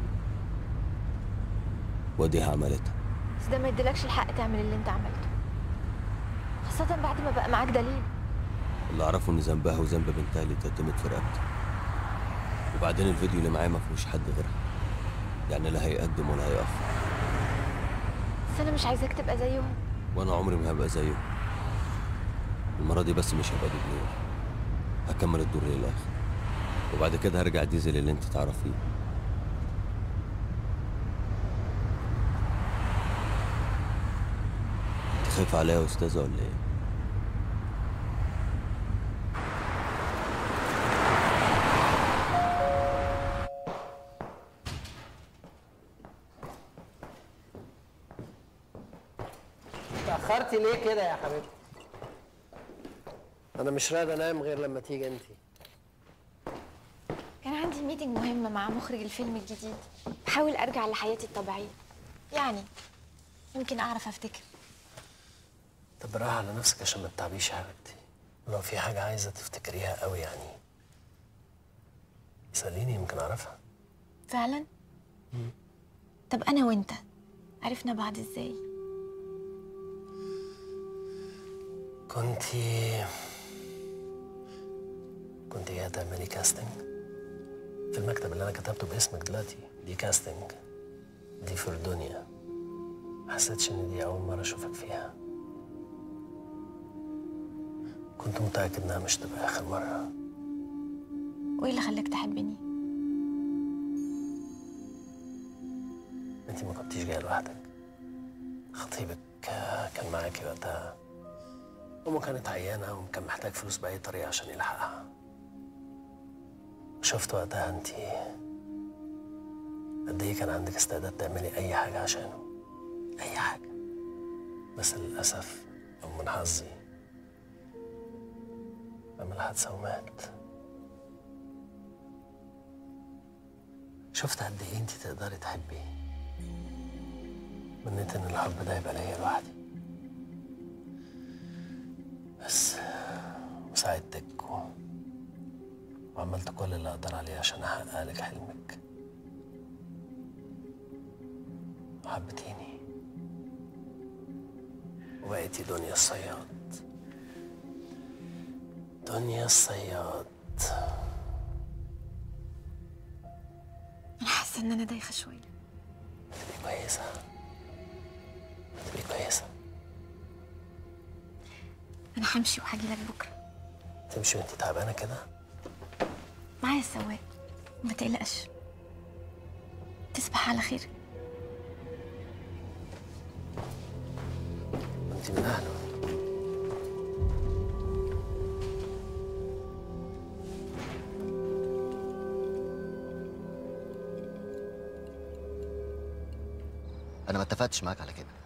وديها عملتها. بس ده ما يديلكش الحق تعمل اللي انت عملته، خاصة بعد ما بقى معاك دليل. اللي اعرفه ان ذنبها وذنب بنتها اللي اتيتمت في رقبتي. وبعدين الفيديو اللي معايا ما فيهوش حد غيرها، يعني لا هيقدم ولا هيأخر. بس انا مش عايزاك تبقى زيهم. وانا عمري ما هبقى زيهم. المرة دي بس مش هبقى دوبلير، هكمل الدور للآخر، وبعد كده هرجع ديزل اللي انت تعرفيه. انت خايفة عليا يا أستاذة ولا ايه؟ اتأخرتي ليه كده يا حبيبتي؟ أنا مش راضي أنام غير لما تيجي أنتِ. كان عندي ميتنج مهم مع مخرج الفيلم الجديد، بحاول ارجع لحياتي الطبيعية، يعني يمكن اعرف افتكر. طب بالراحة على نفسك عشان ما تتعبيش يا حبيبتي. لو في حاجة عايزة تفتكريها قوي يعني اسأليني يمكن أعرفها. فعلا؟ طب انا وانت عرفنا بعض ازاي؟ كنت جاية تعملي كاستنج في المكتب اللي أنا كتبته باسمك دلوقتي. دي كاستنج، دي في الدنيا. محسيتش إن دي أول مرة أشوفك فيها. كنت متأكد إنها مش تبقى آخر مرة. وايه اللي خلاك تحبني؟ انتي ما كنتيش جاية لوحدك، خطيبك كان معاكي وقتها. أمه كانت عيانة وكان محتاج فلوس بأي طريقة عشان يلحقها. شفت وقتها انتي قد ايه كان عندك استعداد تعملي أي حاجة عشانه، أي حاجة. بس للأسف أو من حظي عمل حادثة ومات. شفت قد ايه انتي تقدري تحبي. منيت ان الحب ده يبقى ليا لوحدي، بس ساعدتك وعملت كل اللي اقدر عليه عشان احقق لك حلمك. وحبتيني وبقيتي دنيا الصياد. دنيا الصياد. انا حاسه ان انا دايخه شويه. هتبقي كويسه، هتبقي كويسه. انا همشي وهاجي لك بكره. تمشي وانتي تعبانه كده؟ معايا السواق، ما تقلقش. تصبح على خير. انتي من اهله. انا ما اتفقتش معاك على كده.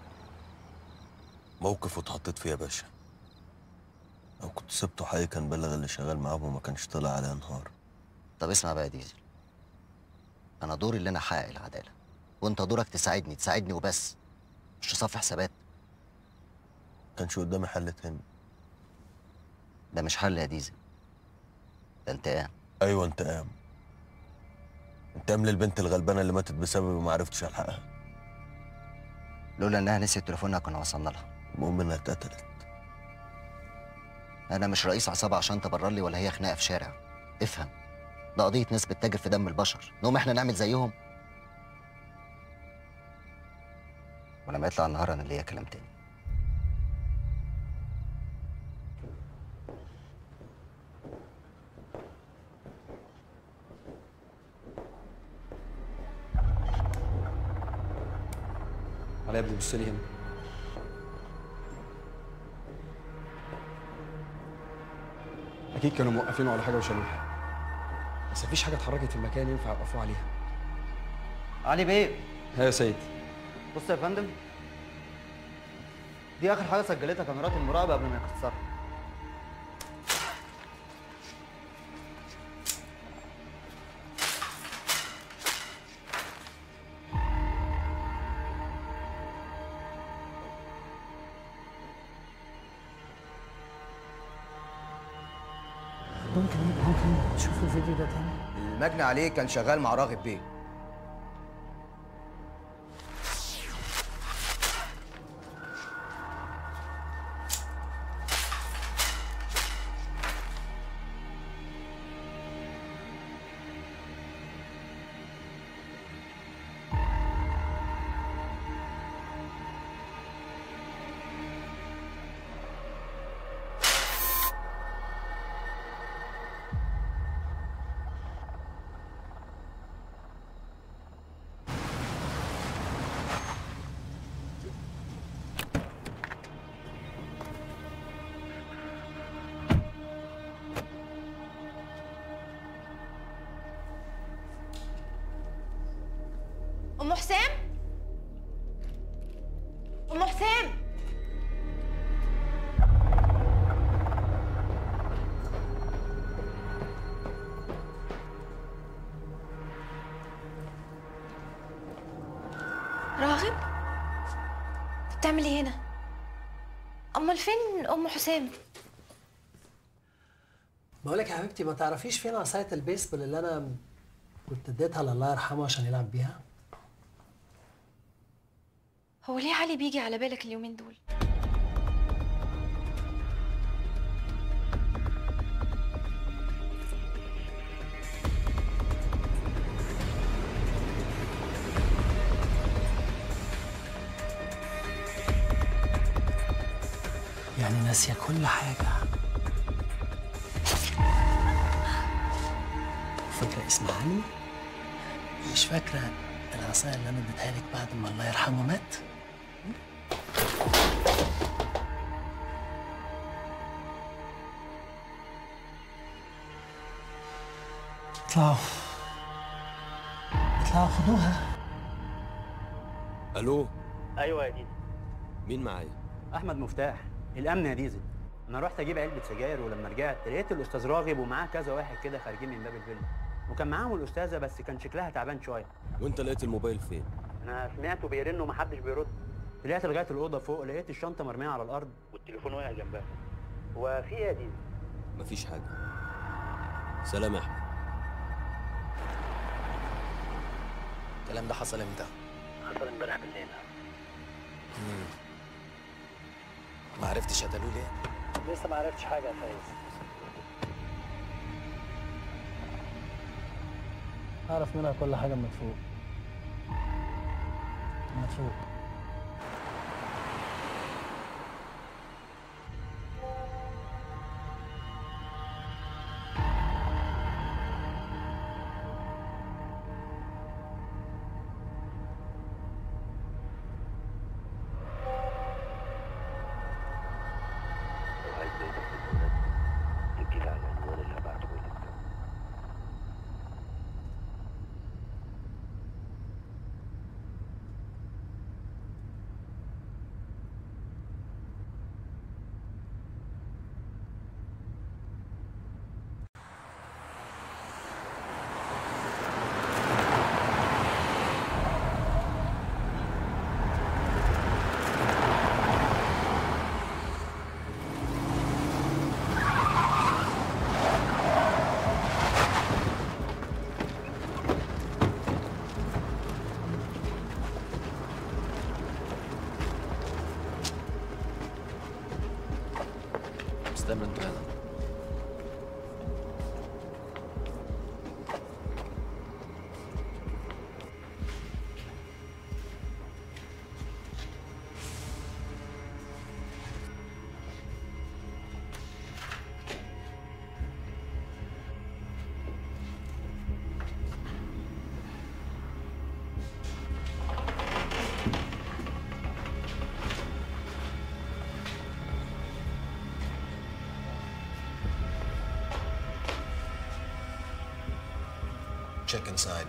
موقف واتحطيت فيه يا باشا. لو كنت سبته حي كان بلغ اللي شغال معاهم وما كانش طلع عليه نهار. طب اسمع بقى يا ديزل، انا دوري اللي انا احقق العداله، وانت دورك تساعدني وبس، مش تصفي حسابات. كانش قدامي حل تاني. ده مش حل يا ديزل، ده انتقام. ايوه انتقام. انتقام للبنت الغلبانه اللي ماتت بسببي وما عرفتش الحقها. لولا انها نسيت تليفونها كنا وصلنا لها. المهم انها اتقتلت. انا مش رئيس عصابه عشان تبرر لي ولا هي خناقه في شارع. افهم، ده قضيه ناس بتتاجر في دم البشر، نقوم احنا نعمل زيهم؟ ولما يطلع النهار انا ليا كلام تاني. علي يا ابني بص لي هنا. اكيد كانوا موقفينه على حاجه وشالوه، بس مفيش حاجه اتحركت في المكان ينفع يوقفوه عليها. علي بيه. ها يا سيد. بص يا فندم، دي اخر حاجه سجلتها كاميرات المراقبه قبل ما يكسرها. ممكن تشوف الفيديو ده تاني؟ المجني عليه كان شغال مع راغب بيه. ام حسام، ام حسام، راغب بتعمل ايه هنا؟ امال فين ام حسام؟ بقولك يا حبيبتي، ما تعرفيش فين عصاية البيسبول اللي انا كنت اديتها لله يرحمه عشان يلعب بيها؟ هو ليه علي بيجي على بالك اليومين دول؟ يعني ناسية كل حاجة. فاكرة اسم علي؟ مش فاكرة العصاية اللي أنا اديتها لك بعد ما الله يرحمه مات؟ اطلعوا خدوها. الو، ايوه يا ديزل. مين معايا؟ احمد مفتاح، الامن يا ديزل. انا رحت اجيب علبه سجاير، ولما رجعت لقيت الاستاذ راغب ومعاه كذا واحد كده خارجين من باب الفيلا، وكان معاهم الاستاذه بس كان شكلها تعبان شويه. وانت لقيت الموبايل فين؟ انا سمعته بيرن ومحدش بيرد. طلعت لغايه الاوضه فوق، لقيت الشنطه مرميه على الارض والتليفون واقع جنبها. هو في ايه يا ديزل؟ مفيش حاجه. سلام يا احمد. الكلام ده حصل امتى؟ حصل امبارح بالليل. ما عرفتش قتلوه ليه؟ لسه ما عرفتش حاجه يا فايز. أعرف منها كل حاجة أما تفوق. أما تفوق. استنى انتوا هنا. Check inside.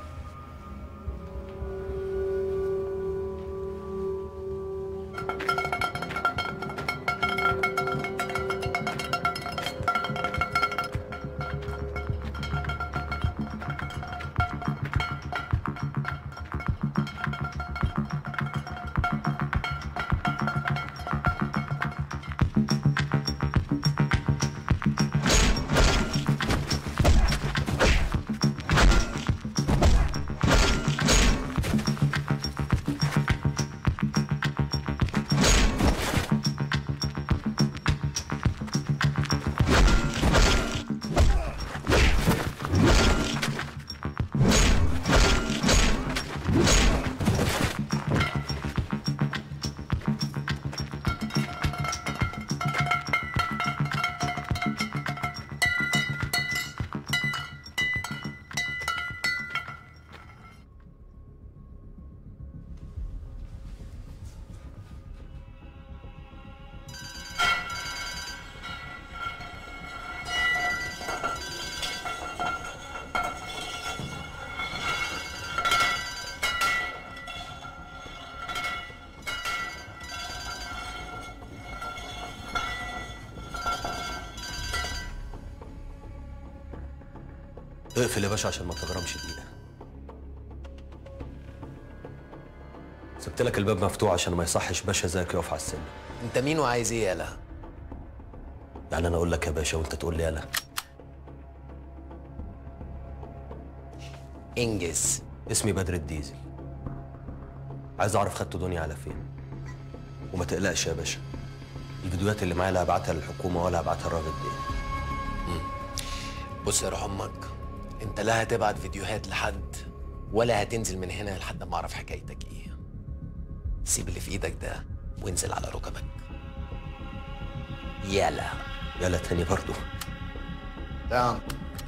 اقفل يا باشا عشان ما تغرمش دقيقة. سبت لك الباب مفتوح عشان ما يصحش باشا زيك يقف على السلم. انت مين وعايز ايه يالا؟ يعني انا اقول لك يا باشا وانت تقول لي يالا؟ انجز. اسمي بدر الديزل. عايز اعرف خدت دنيا على فين. وما تقلقش يا باشا، الفيديوهات اللي معايا لا هبعتها للحكومه ولا هبعتها لراغب بيه. بص يا روح امك، انت لا هتبعت فيديوهات لحد ولا هتنزل من هنا لحد ما اعرف حكايتك ايه. سيب اللي في ايدك ده وانزل على ركبك. يلا يلا تاني برضو. تمام.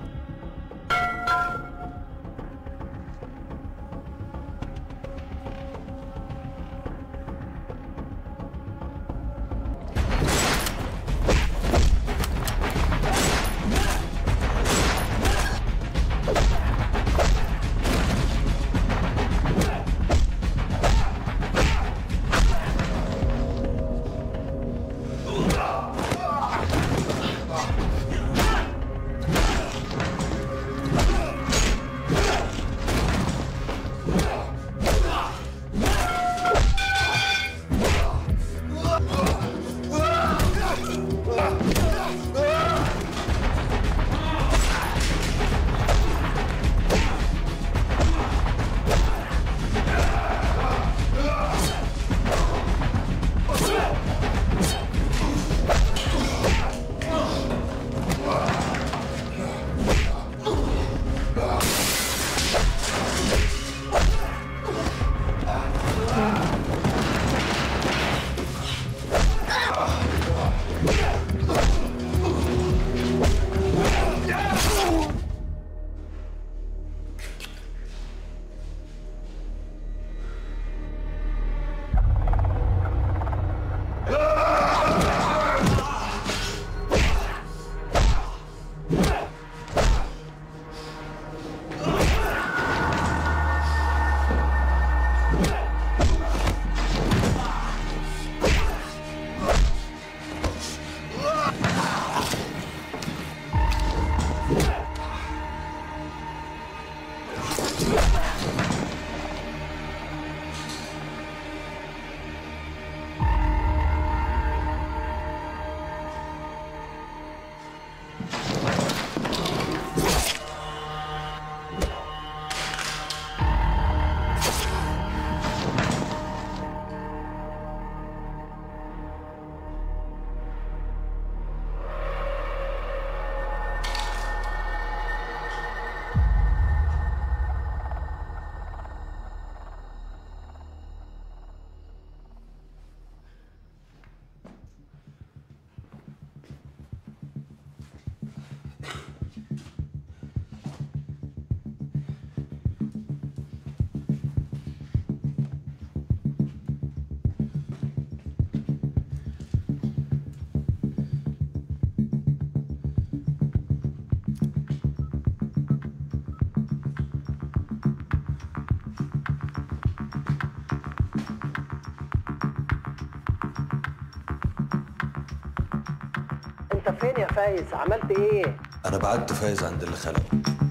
انت فين يا فايز؟ عملت ايه؟ انا بعت فايز عند اللي خلقه.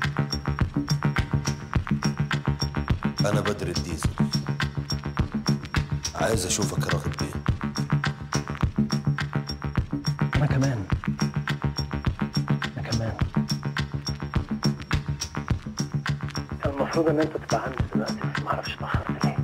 انا بدر الديزل، عايز اشوفك يا راغب بيه. انا كمان كان المفروض ان انت تبقى عندي دلوقتي، بس معرفش اتاخرت ليه.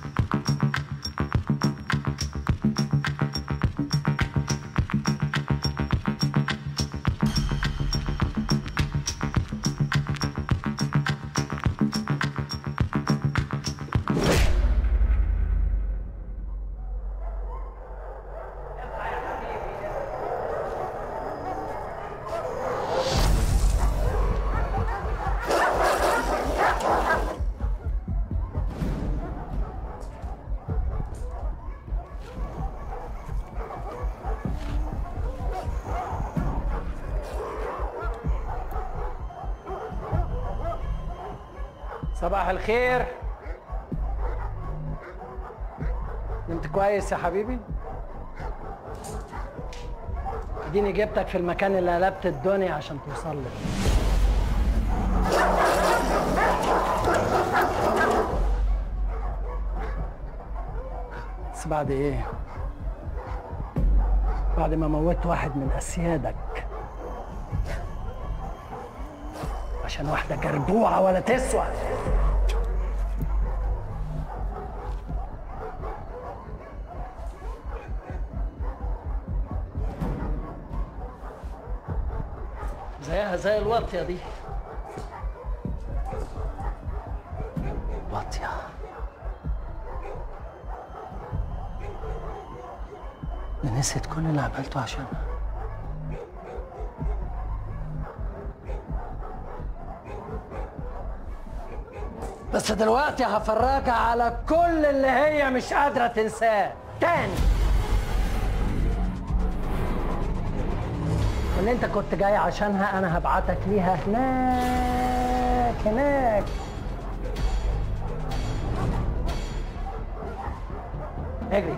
صباح الخير. انت كويس يا حبيبي؟ اديني جبتك في المكان اللي قلبت الدنيا عشان توصل لي. بس بعد ايه؟ بعد ما موت واحد من اسيادك عشان واحده جربوعه ولا تسوى. زيها زي الواطيه دي. واطيه. اللي نسيت كل اللي عملته عشانها. بس دلوقتي هفرجها على كل اللي هي مش قادرة تنساه تاني. واللي انت كنت جاي عشانها انا هبعتك ليها هناك. اجري.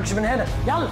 تتحركش من هنا، يلا.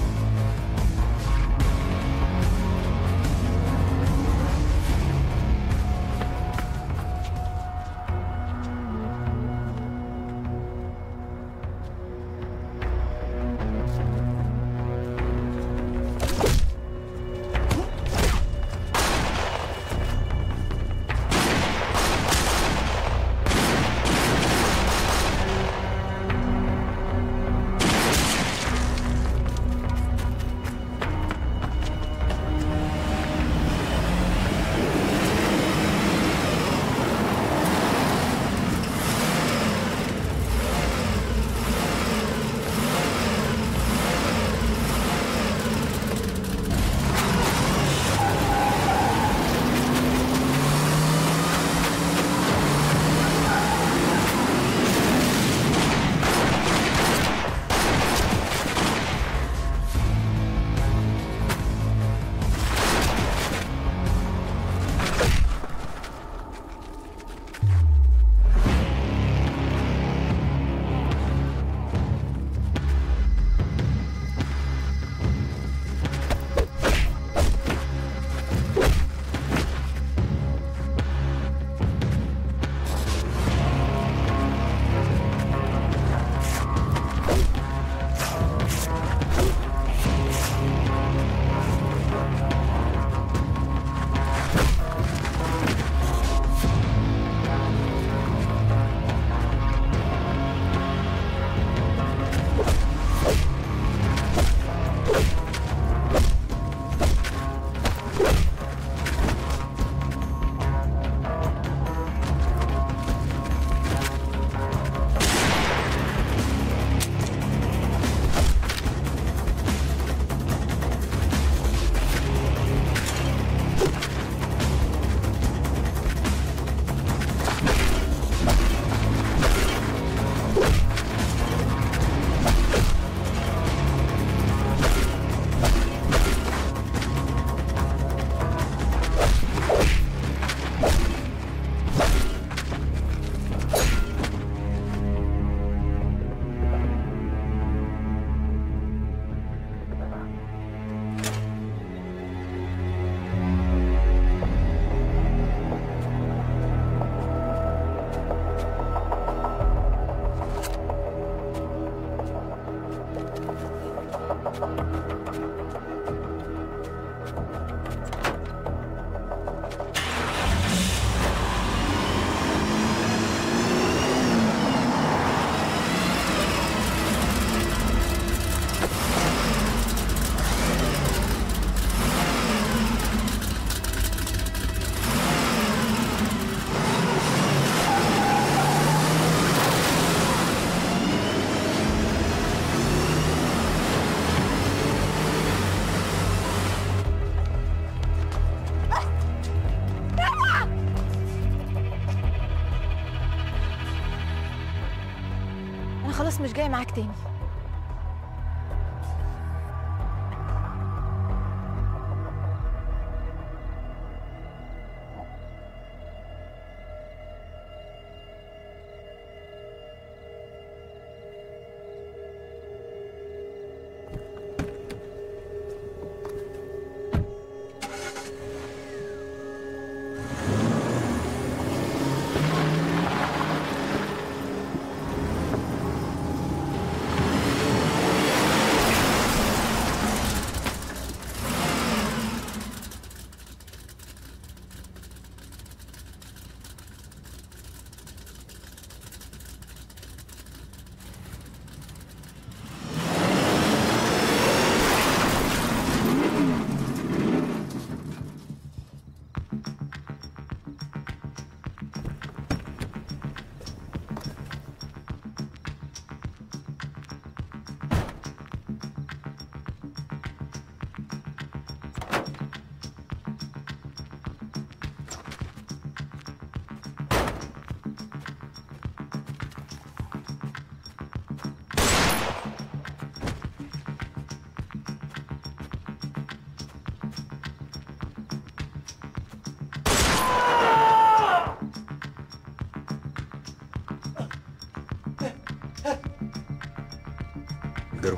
خلاص مش جاي معاك تاني.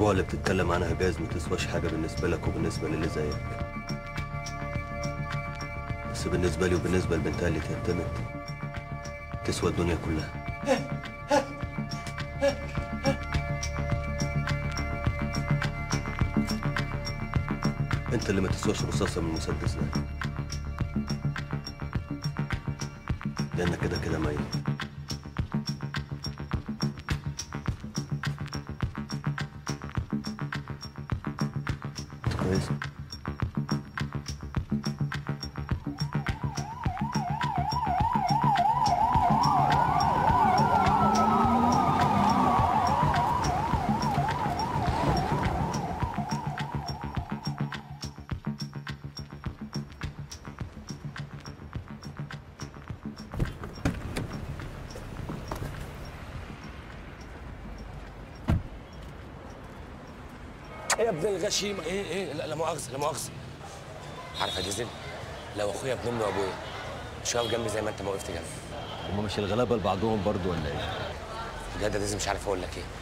الأسبوع اللي بتتكلم عنها جايز ما تسواش حاجة بالنسبة لك وبالنسبة للي زيك، بس بالنسبة لي وبالنسبة لبنتها اللي اتيتمت تسوى الدنيا كلها. انت اللي ما تسواش رصاصة من المسدس ده، لأنك كده كده ميت. كويس. يا ابن الغشيمه، ايه لا مؤاخذه لا مؤاخذه. عارف يا ديزل، لو اخويا ابن امي وابويا مش واقف جنبي زي ما انت ما وقفت جنبي. هما مش الغلابه لبعضهم برضو ولا ايه؟ بجد يا ديزل مش عارف اقول لك ايه.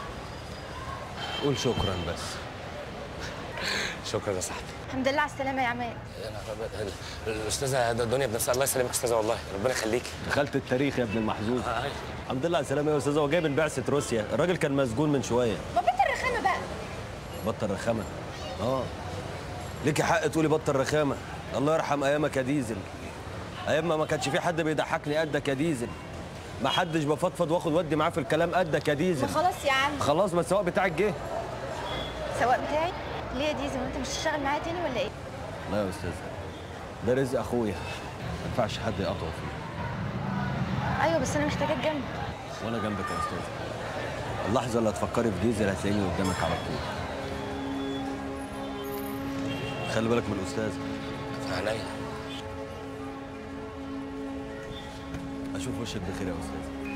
قول شكرا بس. شكرا يا صاحبي. الحمد لله على السلامه يا عماد. الاستاذه دنيا بنفسها، الله يسلمك يا استاذه، والله ربنا يخليكي. دخلت التاريخ يا ابن المحظوظ. الحمد لله على السلامه يا استاذه، هو جاي من بعثه روسيا، الراجل كان مسجون من شويه. ما بطل رخامه بقى. بطل رخامه؟ ليكي حق تقولي بطل رخامه. الله يرحم ايامك يا ديزل، ايام ما كانش في حد بيضحكني قدك يا ديزل، ما حدش بفضفض واخد ودي معاه في الكلام قدك يا ديزل. ما خلاص يا عم. خلاص، ما السواق بتاعك جه. السواق بتاعي؟ ليه يا ديزل، وانت مش هتشتغل معايا تاني ولا ايه؟ لا يا استاذ، ده رزق اخويا، ما ينفعش حد يقطعه فيه. ايوه بس انا محتاجاك جنبي. وانا جنبك يا استاذ، اللحظه اللي هتفكري في ديزل هتلاقيني قدامك على طول. خلي بالك من الاستاذ. عينيا. اشوف وشك بخير يا استاذ.